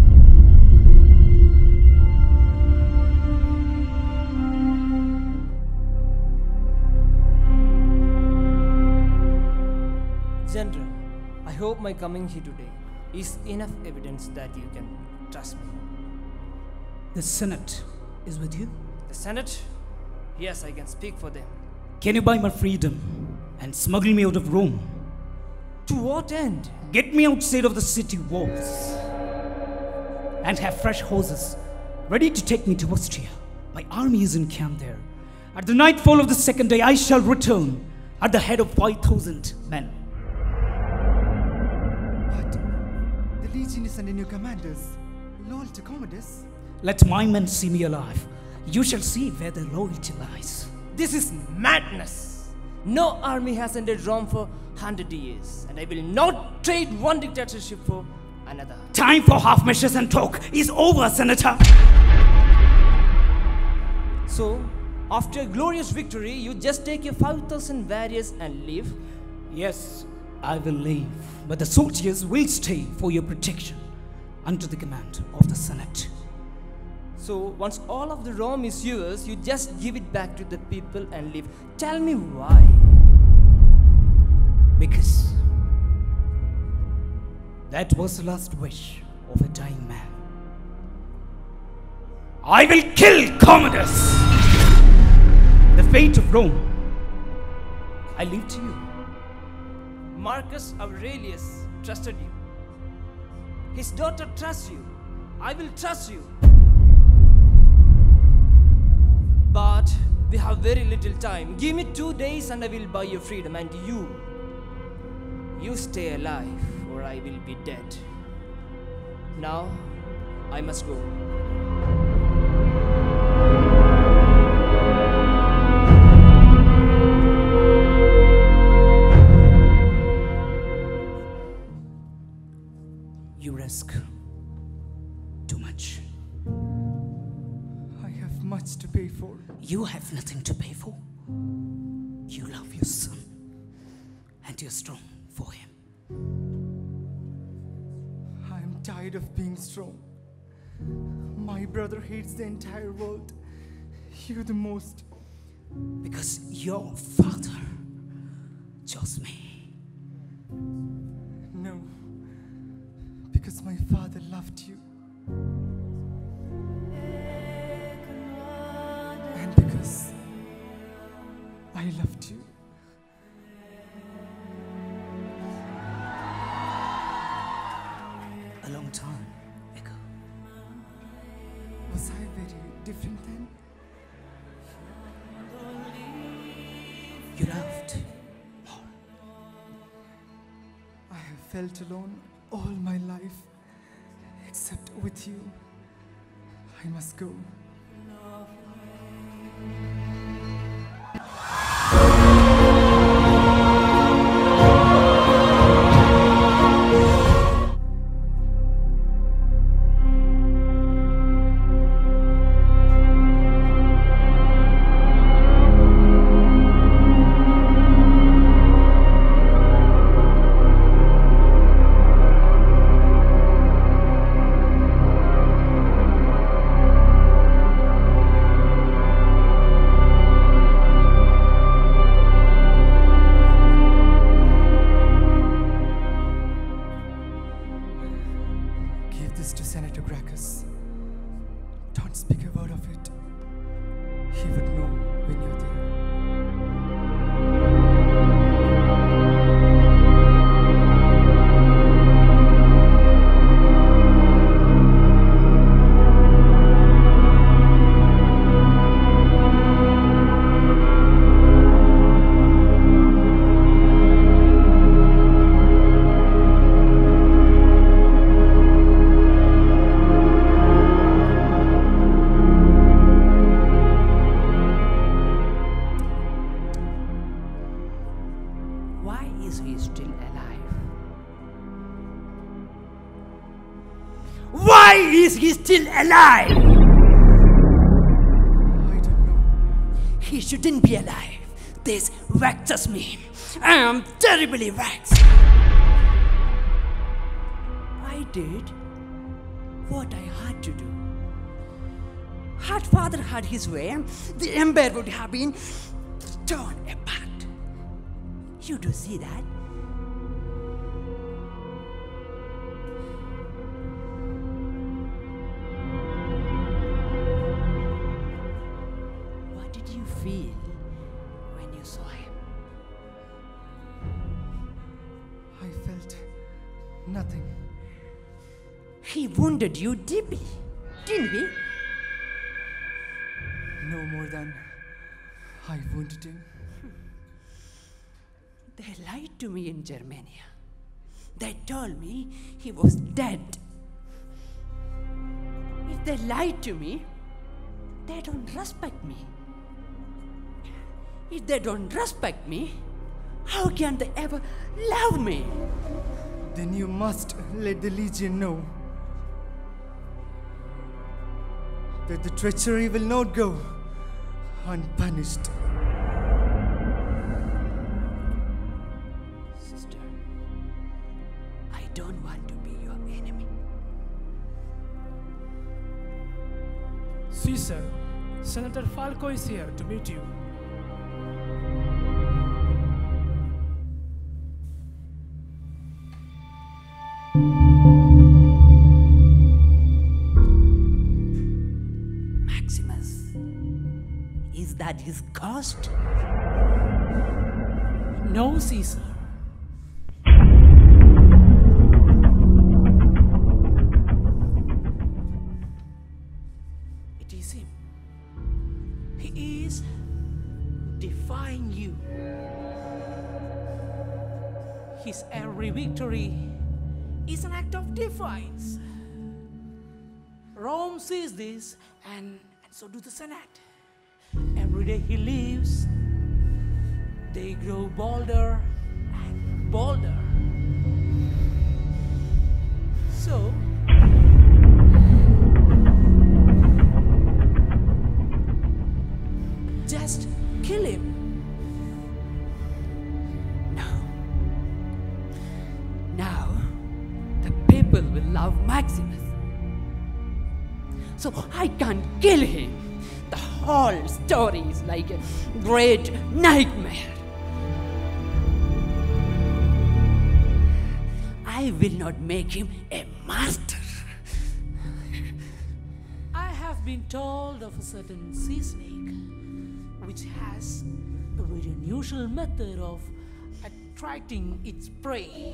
General, I hope my coming here today is enough evidence that you can trust me. The Senate is with you? The Senate? Yes, I can speak for them. Can you buy my freedom and smuggle me out of Rome? To what end? Get me outside of the city walls and have fresh horses ready to take me to Ostia. My army is in camp there. At the nightfall of the second day, I shall return at the head of 5,000 men. But the legion is under new commanders, loyal to Commodus. Let my men see me alive. You shall see where their loyalty lies. This is madness. No army has entered Rome for 100 years, and I will not trade one dictatorship for another. Time for half measures and talk is over, Senator. So, after a glorious victory, you just take your 5,000 warriors and leave? Yes, I will leave, but the soldiers will stay for your protection under the command of the Senate. So, once all of the Rome is yours, you just give it back to the people and leave. Tell me why. Because that was the last wish of a dying man. I will kill Commodus! The fate of Rome, I leave to you. Marcus Aurelius trusted you. His daughter trusts you. I will trust you. But we have very little time. Give me 2 days and I will buy your freedom. And you stay alive or I will be dead. Now, I must go. You risk too much. I have much to pay for. You have nothing to pay for. You love your son, and you're strong for him. I am tired of being strong. My brother hates the entire world. You the most. Because your father chose me. No. Because my father loved you. And because I loved you. A long time ago. Was I very different then? You loved more. I have felt alone all my life, except with you. I must go. Don't speak a word of it. He would know when you're there. Why is he still alive? Why is he still alive? I don't know. He shouldn't be alive. This vexes me. I am terribly vexed. I did what I had to do. Had father had his way, the empire would have been torn apart. You do see that? What did you feel when you saw him? I felt nothing. He wounded you deeply, didn't he? No more than I wounded him. They lied to me in Germania. They told me he was dead. If they lied to me, they don't respect me. If they don't respect me, how can they ever love me? Then you must let the Legion know that the treachery will not go unpunished. Sister, I don't want to be your enemy. Caesar, Senator Falco is here to meet you. Maximus, is that his ghost? No, Caesar. It is him. He is defying you. His every victory is an act of defiance. Rome sees this, and so do the Senate. Every day he leaves, they grow bolder and bolder. So, just kill him. Now, the people will love Maximus. So I can't kill him. The whole story is like a great nightmare. I will not make him a master. I have been told of a certain sea snake which has a very unusual method of attracting its prey.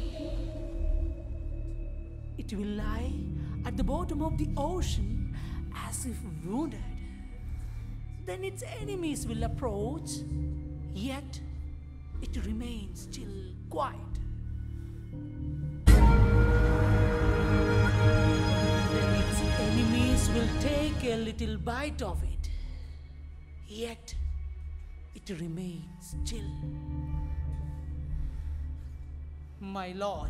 It will lie at the bottom of the ocean as if wounded. Then its enemies will approach, yet it remains still quiet. Then its enemies will take a little bite of it, yet it remains still. My lord,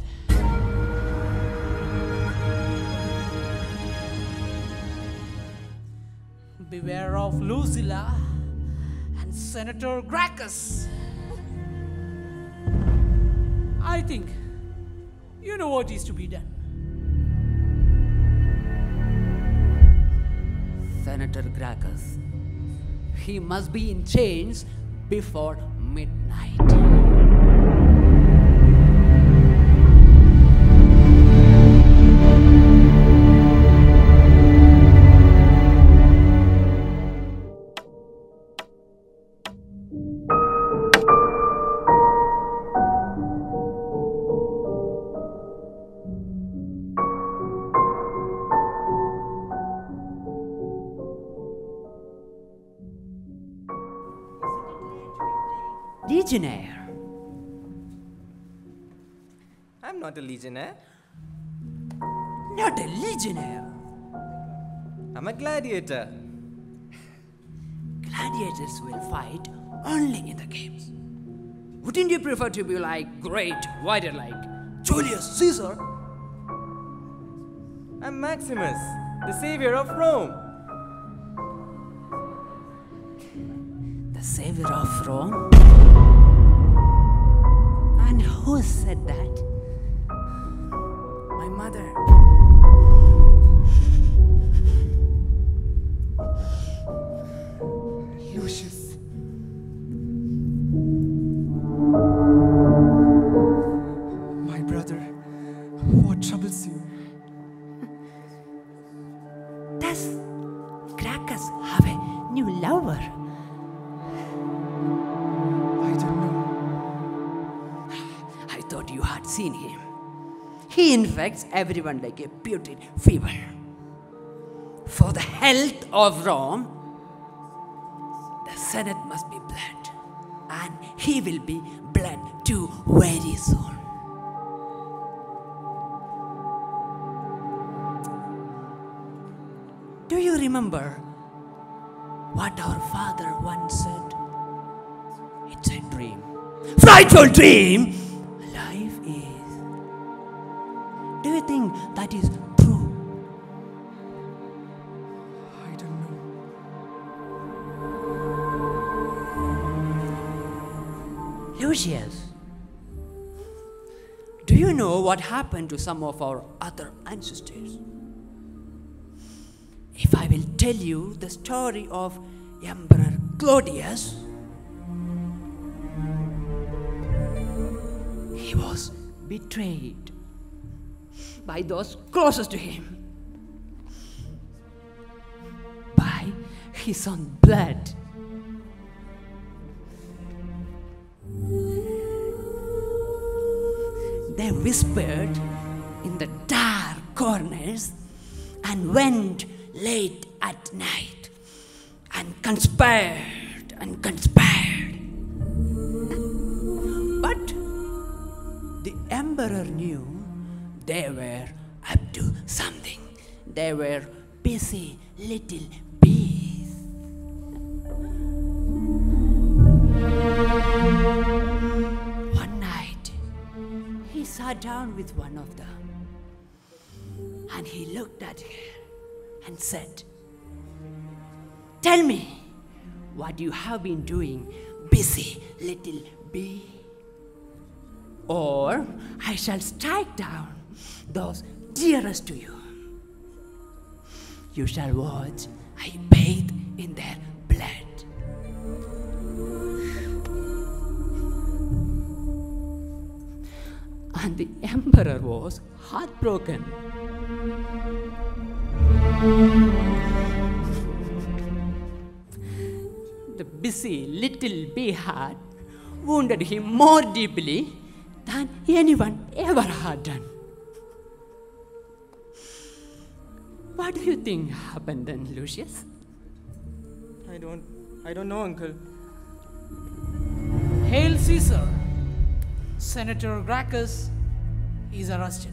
beware of Lucilla and Senator Gracchus. I think you know what is to be done. Senator Gracchus, he must be in chains before midnight. legionnaire. I'm not a legionnaire. Not a legionnaire. I'm a gladiator. Gladiators will fight only in the games. Wouldn't you prefer to be like great warrior like Julius Caesar? I'm Maximus, the savior of Rome. The savior of Rome? And who said that? My mother. Lucius. My brother, what troubles you? Does Gracchus have a new lover? I don't know. I thought you had seen him. He infects everyone like a putrid fever. For the health of Rome, the Senate must be bled, and he will be bled too very soon. Do you remember what our father once said? It's a dream. Frightful dream! Life is. Do you think that is true? I don't know. Lucius, do you know what happened to some of our other ancestors? If I will tell you the story of Emperor Claudius, he was betrayed by those closest to him, by his own blood. They whispered in the dark corners and went late at night and conspired and conspired. But the emperor knew they were up to something. They were busy little bees. One night, he sat down with one of them and he looked at her and said, "Tell me what you have been doing, busy little bee, or I shall strike down those dearest to you. You shall watch I bathe in their blood." And the emperor was heartbroken. The busy little bee had wounded him more deeply than anyone ever had done. What do you think happened then, Lucius? I don't know, uncle. Hail Caesar! Senator Gracchus is arrested.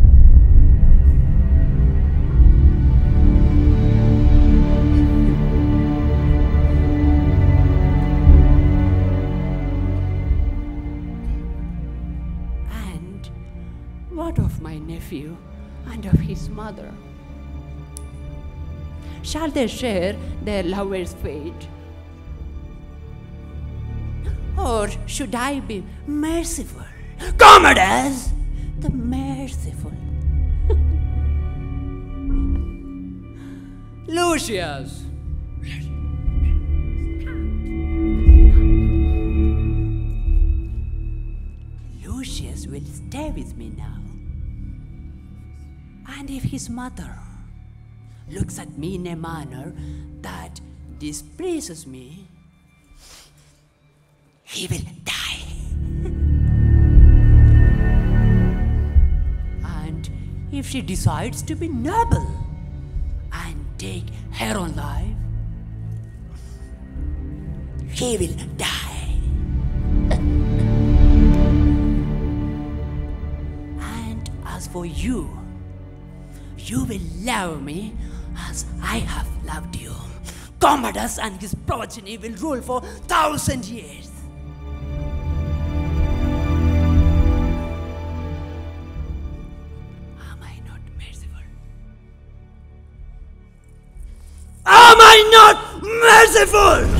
And what of my nephew and of his mother? Shall they share their lover's fate? Or should I be merciful? Commodus, the merciful. Lucius. Lucius will stay with me now. And if his mother looks at me in a manner that displeases me, he will die. And if she decides to be noble and take her own life, he will die. for you. You will love me as I have loved you. Commodus and his progeny will rule for 1,000 years. Am I not merciful? Am I not merciful?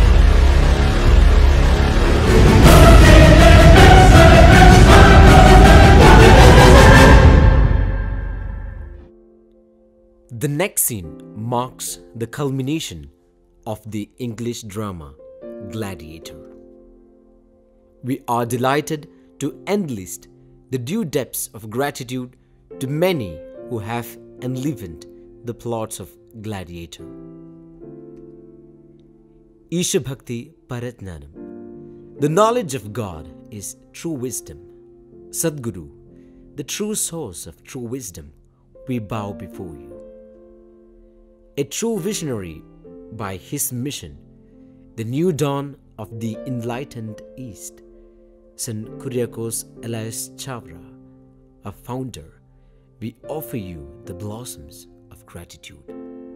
The next scene marks the culmination of the English drama Gladiator. We are delighted to enlist the due depths of gratitude to many who have enlivened the plots of Gladiator. Isha Bhakti Paratnanam. The knowledge of God is true wisdom. Sadguru, the true source of true wisdom, we bow before you. A true visionary by his mission, the new dawn of the enlightened East, St. Kuriakos Elias Chavra, a founder, we offer you the blossoms of gratitude.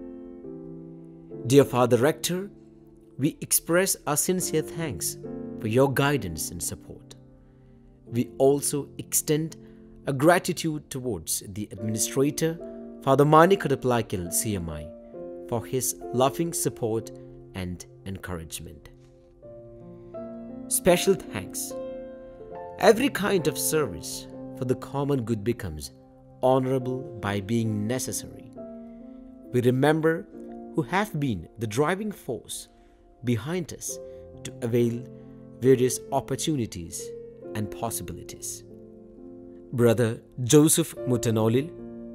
Dear Father Rector, we express our sincere thanks for your guidance and support. We also extend a gratitude towards the administrator, Father Mani Kadaplakil CMI, for his loving support and encouragement. Special thanks. Every kind of service for the common good becomes honorable by being necessary. We remember who have been the driving force behind us to avail various opportunities and possibilities. Brother Joseph Mutanolil,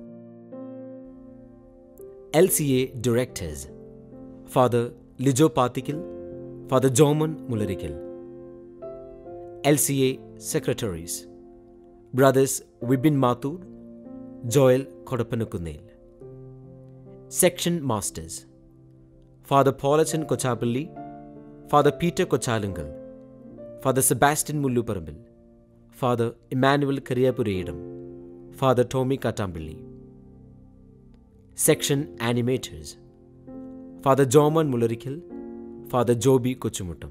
LCA Directors, Father Lijo Patikil, Father Joman Mularikil. LCA Secretaries, Brothers Vibin Mathur, Joel Kodapanukunel. Section Masters, Father Paulachan Kochapalli, Father Peter Kochalungal, Father Sebastian Mulluparambil, Father Emmanuel Kariyapuriyadam, Father Tommy Katambili. Section Animators, Father Joman Mularikil, Father Joby Kochumutam.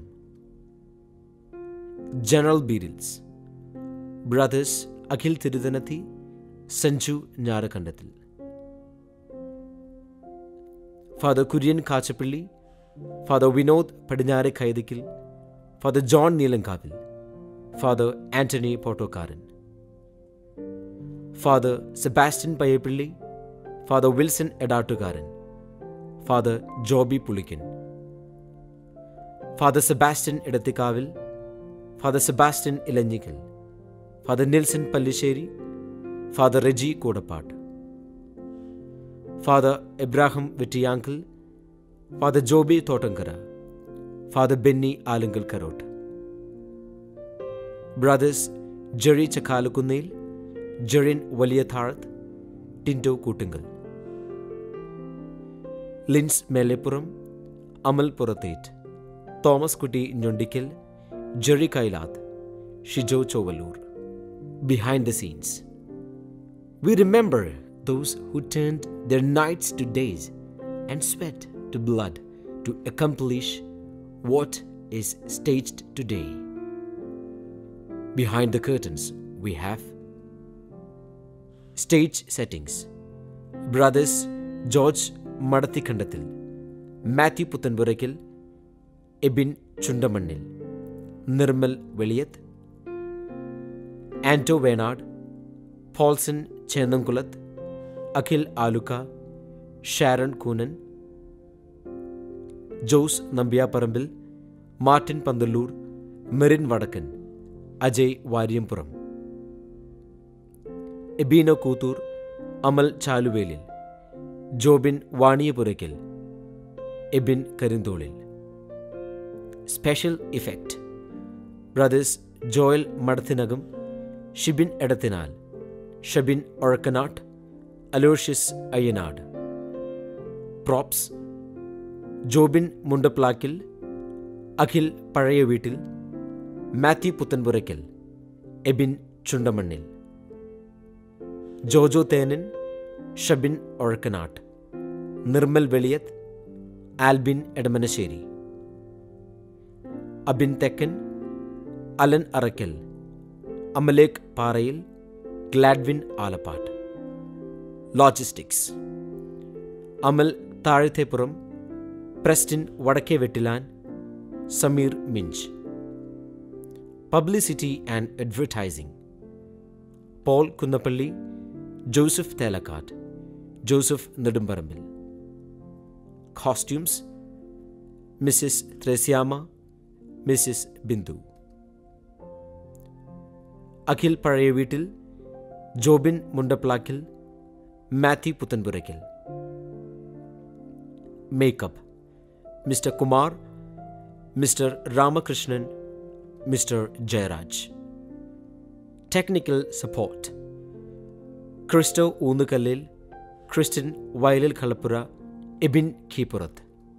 General Beadles, Brothers Akhil Tirudanathi, Sanju Nyarakandathil. Father Kurian Kachapilli, Father Vinod Padinare Kaidikil, Father John Neelankavil, Father Anthony Potokaran. Father Sebastian Payapilli, Father Wilson Edatugaran, Father Joby Pulikin, Father Sebastian Edathikavil, Father Sebastian Ilanjikal, Father Nilson Pallisheri, Father Reggie Kodapat, Father Abraham Vittiyankal, Father Joby Thotankara, Father Benny Alangal Karot. Brothers Jerry Chakalukunil, Jerin Waliyatharat, Tinto Kutingal. Lins Melepuram, Amal Purathet, Thomas Kuti Nyondikil, Jerry Kailath, Shijo Chovalur. Behind the scenes, we remember those who turned their nights to days and sweat to blood to accomplish what is staged today. Behind the curtains, we have stage settings. Brothers George Madathikandathil, Matthew Puthanburakil, Ebin Chundamannil, Nirmal Veliyat, Anto Venard, Paulson Chenankulat, Akhil Aluka, Sharon Kunan, Jose Nambia Parambil, Martin Pandalur, Marin Vadakan, Ajay Varyampuram. Ebino Kutur, Amal Chaluvelil, Jobin Vaniyapurakil, Ebin Karindolil. Special effect. Brothers Joel Madathinagam, Shibin Edathinal, Shabin Orakanat, Aloysius Ayanad. Props: Jobin Mundaplakil, Akhil Parayavitil, Matthew Puthanburakil, Ebin Chundamannil. Jojo തേനൻ, Shabin Ozhakkanattu, Nirmal വെളിയത്ത്, ആൽബിൻ എടമനശ്ശേരി, അബിൻ തെക്കൻ, Allen Arakkal, Amalek Parayil, Gladwin Alappatt. Logistics: Amal Thazhatheppuram, Prestin Vadakke Vettilan, Sameer Minj. Publicity and advertising: Paul Kunnappally, Joseph Thelakkatt, Joseph Nedumparambil. Costumes: Mrs Threasiamma, Mrs Bindu. Akhil Pazhaya Veettil, Jobin Mundaplakkil, Mathew Puthenpurackal. Makeup: Mr Kumar, Mr Ramakrishnan, Mr Jayaraj. Technical support: Christo Oonnukallil, Christian Vayalil Kalappura, Ebin Keepurath.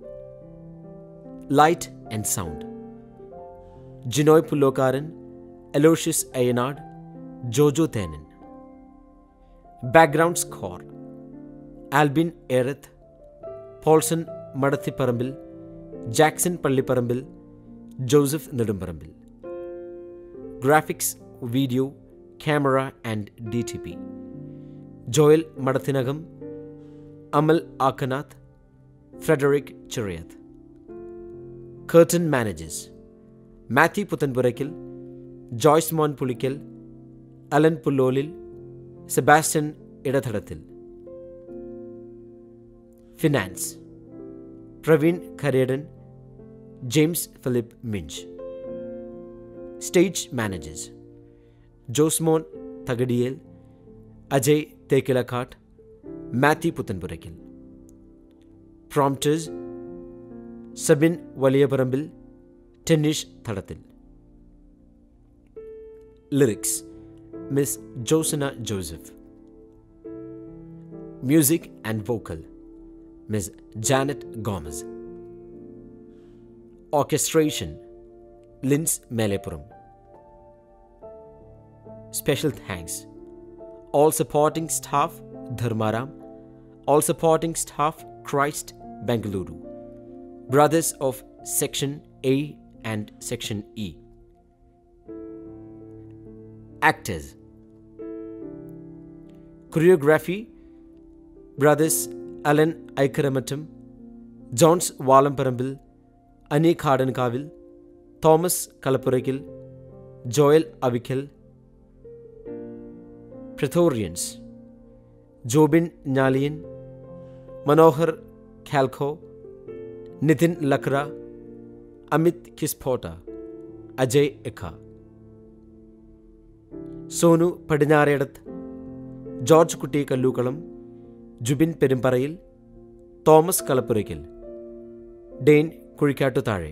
Light and sound: Jinoy Pullokkaran, Aloysius Ayyanad, Jojo Thenan. Background score: Albin Erath, Paulson Madathiparambil, Jackson Pallipparambil, Joseph Nedumparambil. Graphics, video, camera and DTP: Joel Madathinakam, Amal Akkanath, Frederick Cheriyath. Curtain managers: Mathew Puthenpurackal, Joysmon Pulickal, Alan Pullolil, Sebastian Idathadathil. Finance: Praveen Karedan, James Philip Minj. Stage managers: Josmon Thakadiyel, Ajay Thekkilakkattu, Mathew Puthenpurackal. Prompters: Sabin Valiyaparambil, Tennish Thadathil. Lyrics: Miss Josana Joseph. Music and vocal: Miss Janet Gomez. Orchestration: Lins Melepuram. Special thanks: all supporting staff, Dharmaram; all supporting staff, Christ, Bengaluru; brothers of Section A and Section E. Actors: choreography, brothers Alan Aikaramatam, Jones Valamparambil, Ani Kardankavil, Thomas Kalapurakil, Joel Avikal. Praetorians: Jobin Nyalian, Manohar Khalko, Nitin Lakra, Amit Kispota, Ajay Ekha. Sonu Padinaredath, George Kuti Kallukalam, Jubin Perimparayil, Thomas Kalapurikil, Dane Kurikatutare.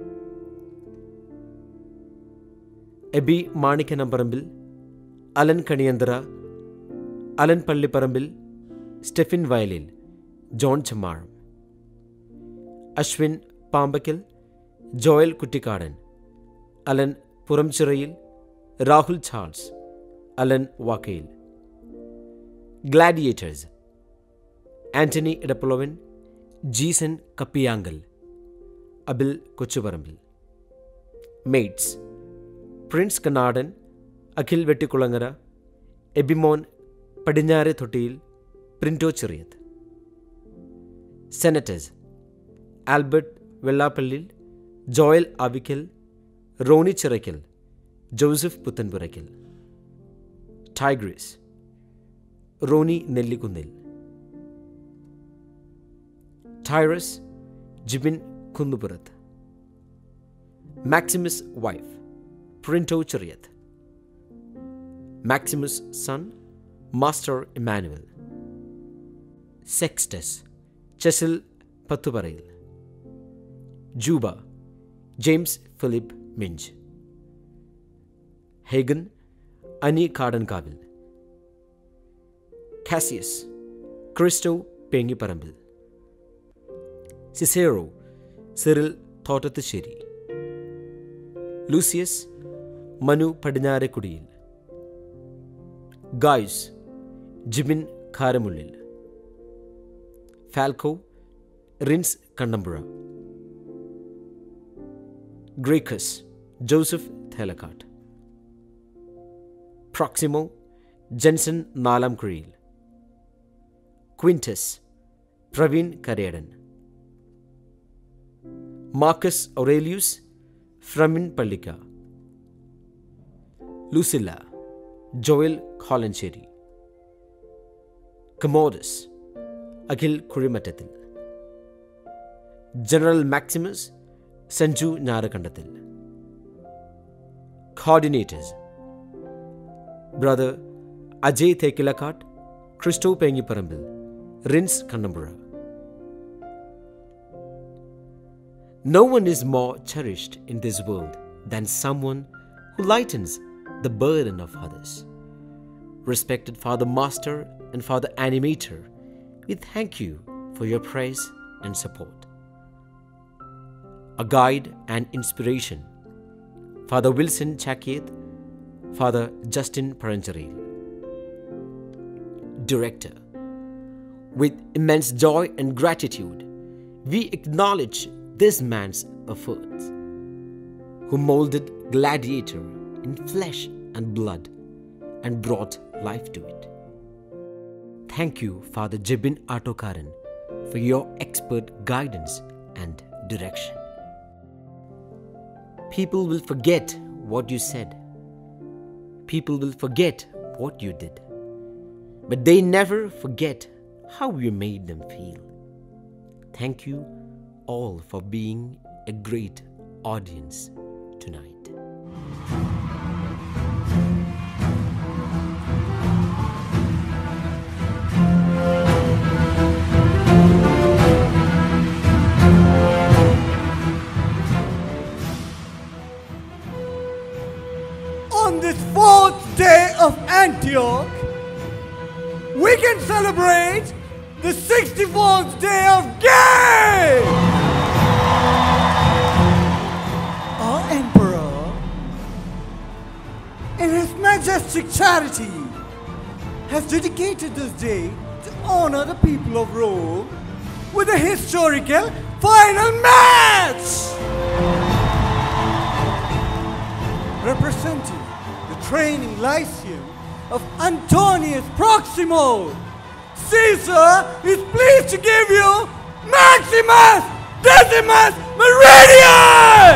Ebi Manikanambarambil, Alan Kaniyanthara, Alan Pallipparambil, Stephin Vayalil, John Chammazham. Ashwin Pambakkal, Joel Kuttikkadan, Alan Puramchirayil, Rahul Charles, Alan Vakkayil. Gladiators: Antony Edappulavan, Jeesan Kappiyankal, Abil Kochuparambil. Maids: Prince Kanadan, Akhil Vettikulangara, Ebimon Padinjare Thottiyil, Printo Cheriyath. Senators: Albert Vellappallil, Joel Avikkal, Rony Chirackal, Joseph Puthenpurackal. Tigris: Rony Nellikunnil. Tyrus: Jibin Kunnupurath. Maximus wife: Printo Cheriyath. Maximus' son, Master Emmanuel. Sextus: Chesil Pathuparayil. Juba: James Philip Minch. Hagen: Ani Kardankavil. Cassius: Christo Pengiparambil. Cicero: Cyril Thotathisheri. Lucius: Manu Padinare Kudiyil. Gaius: Jibin Karamulil. Falco, Rins Kandambura. Gracchus, Joseph Thelakat. Proximo, Jensen Nalam Kuril. Quintus, Praveen Karedan. Marcus Aurelius, Framin Pallika. Lucilla, Joel Kolancheri. Commodus, Akhil Kurimattathil. General Maximus, Sanju Narakandathil. Coordinators, Brother Ajay Thekilakat, Christo Pengiparambil, Rins Kandambura. No one is more cherished in this world than someone who lightens the burden of others. Respected Father Master and Father Animator, we thank you for your praise and support. A guide and inspiration, Father Wilson Chakyet, Father Justin Paranjaril. Director, with immense joy and gratitude, we acknowledge this man's efforts, who molded Gladiator in flesh and blood and brought life to it. Thank you, Father Jibin Atokaran, for your expert guidance and direction. People will forget what you said. People will forget what you did. But they never forget how you made them feel. Thank you all for being a great audience tonight. On this 4th day of Antioch, we can celebrate the 64th day of Gay! Our Emperor, in his majestic charity, has dedicated this day to honor the people of Rome with a historical final match! Representing the training lyceum of Antonius Proximo, Caesar is pleased to give you Maximus Decimus Meridian!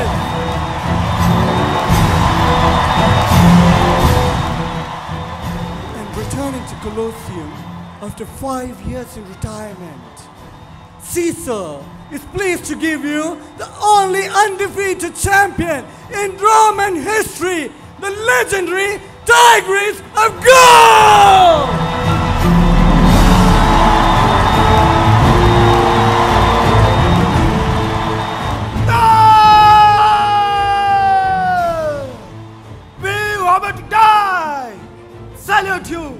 And returning to Colosseum after 5 years in retirement, Caesar is pleased to give you the only undefeated champion in Roman history, the legendary Tigris of Gaul! About to die! Salute you!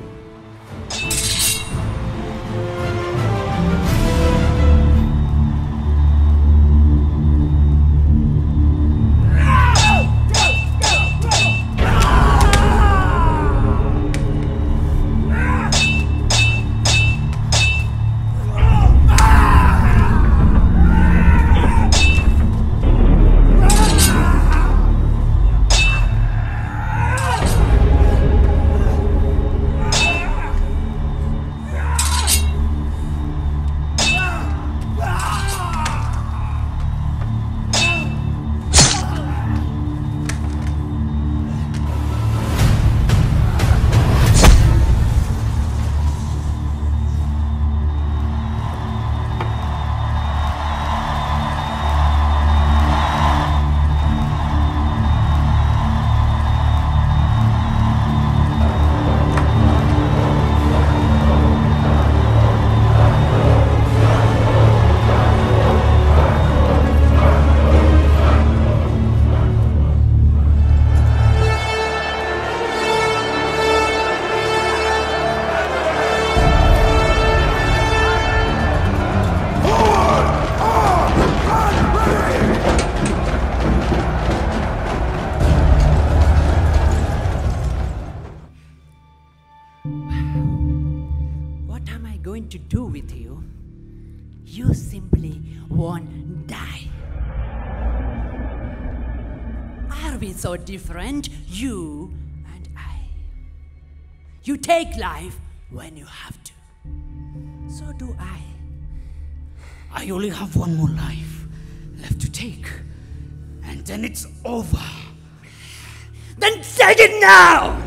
are we so different, you and I? You take life when you have to. So do I. I only have one more life left to take, and then it's over. Then take it now!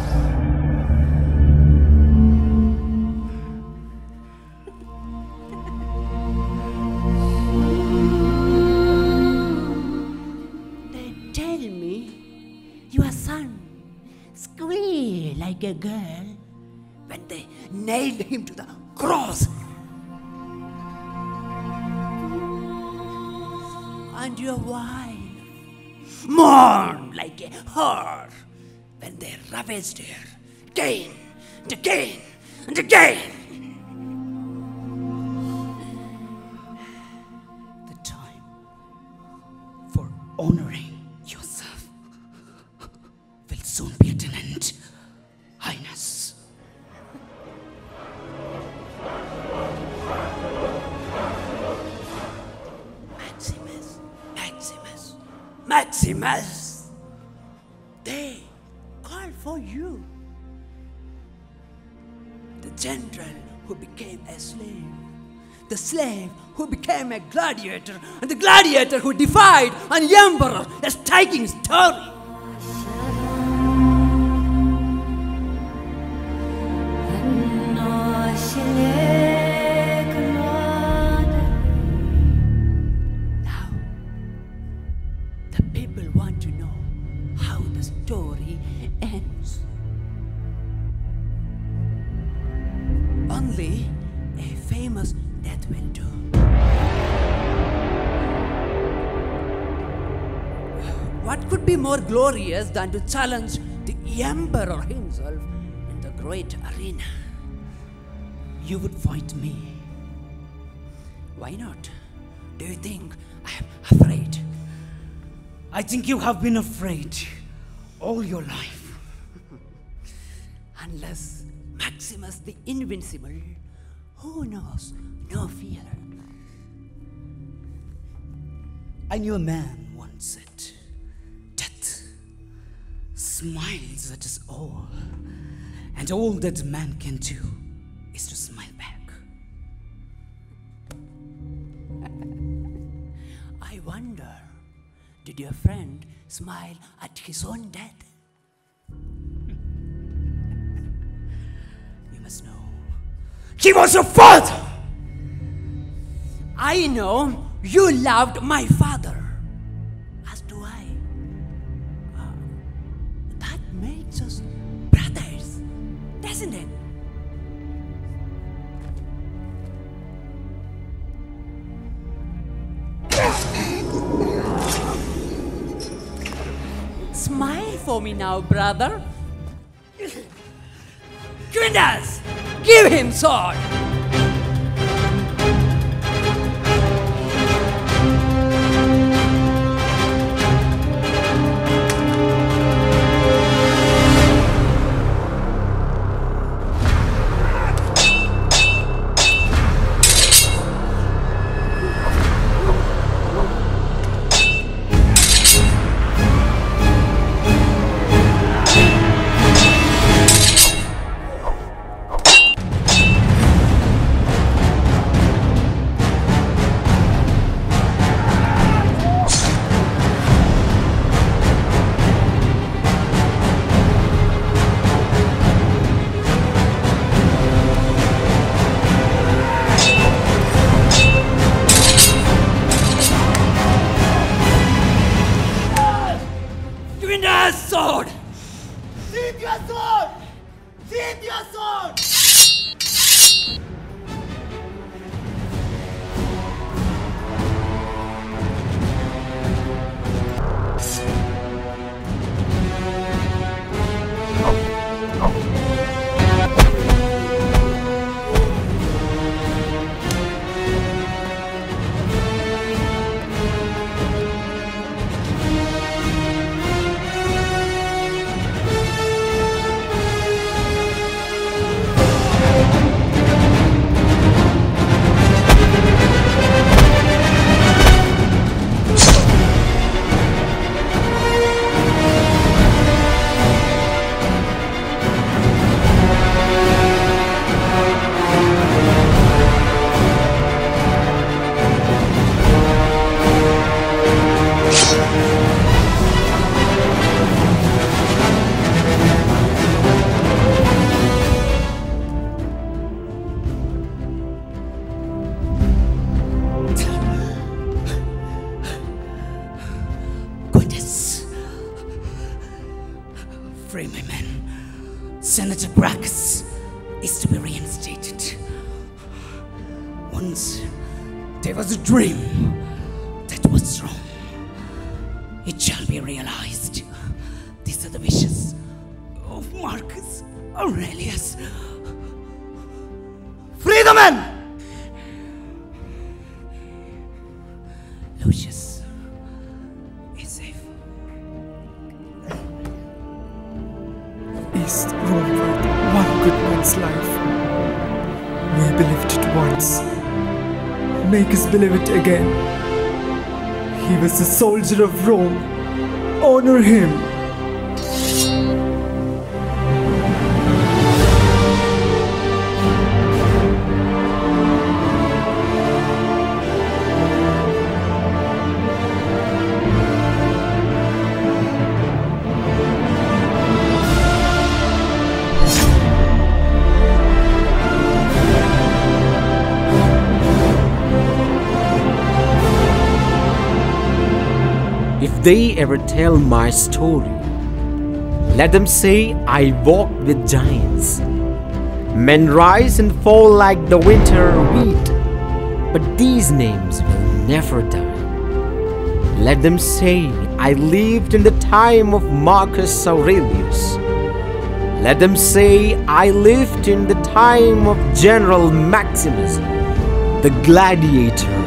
They tell me your son squealed like a girl when they nailed him to the cross. And your wife mourned like a whore when they ravaged her again and again and again. The time for honoring yourself will soon be at an end, Highness. Maximus, they call for you. The general who became a slave, the slave who became a gladiator, and the gladiator who defied an emperor. A striking story. Want to know how the story ends. Only a famous death will do. What could be more glorious than to challenge the emperor himself in the great arena? You would fight me. Why not? Do you think I am afraid? I think you have been afraid all your life. Unless Maximus the Invincible, who knows no fear. I knew a man once said, death smiles at us all, and all that man can do is to smile back. I wonder, did your friend smile at his own death? You must know, he was your father! I know you loved my father. As do I. That makes us brothers, doesn't it? Smile for me now, brother. Quintus, give him sword. Sword! Sheath your sword! Sheath your sword! free my men. Senator Gracchus is to be reinstated. Once there was a dream that was wrong. It shall be realized. These are the wishes of Marcus Aurelius. Free the men! Lucius is safe. Is Rome worth one good man's life? We believed it once. Make us believe it again. He was a soldier of Rome. Honor him. If they ever tell my story, let them say I walked with giants. Men rise and fall like the winter wheat, but these names will never die. Let them say I lived in the time of Marcus Aurelius. Let them say I lived in the time of General Maximus, the Gladiator.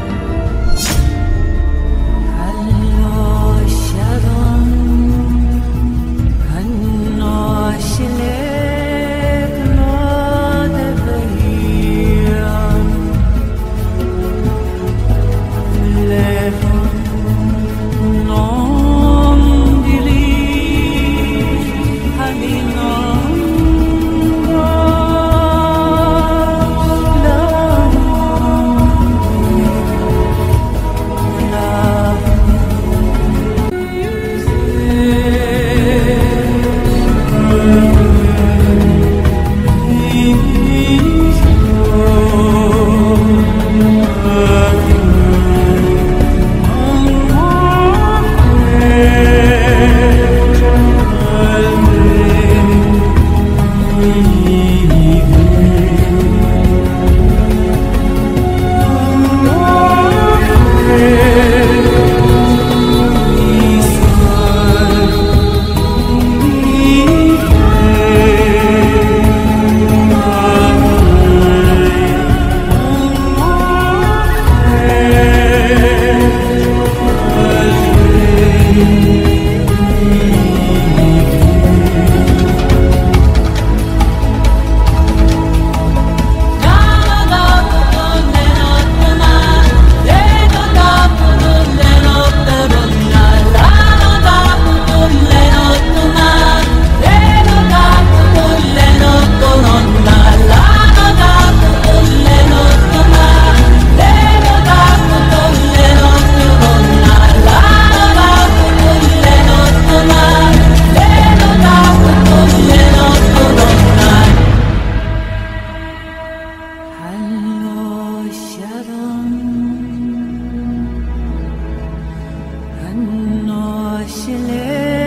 Shile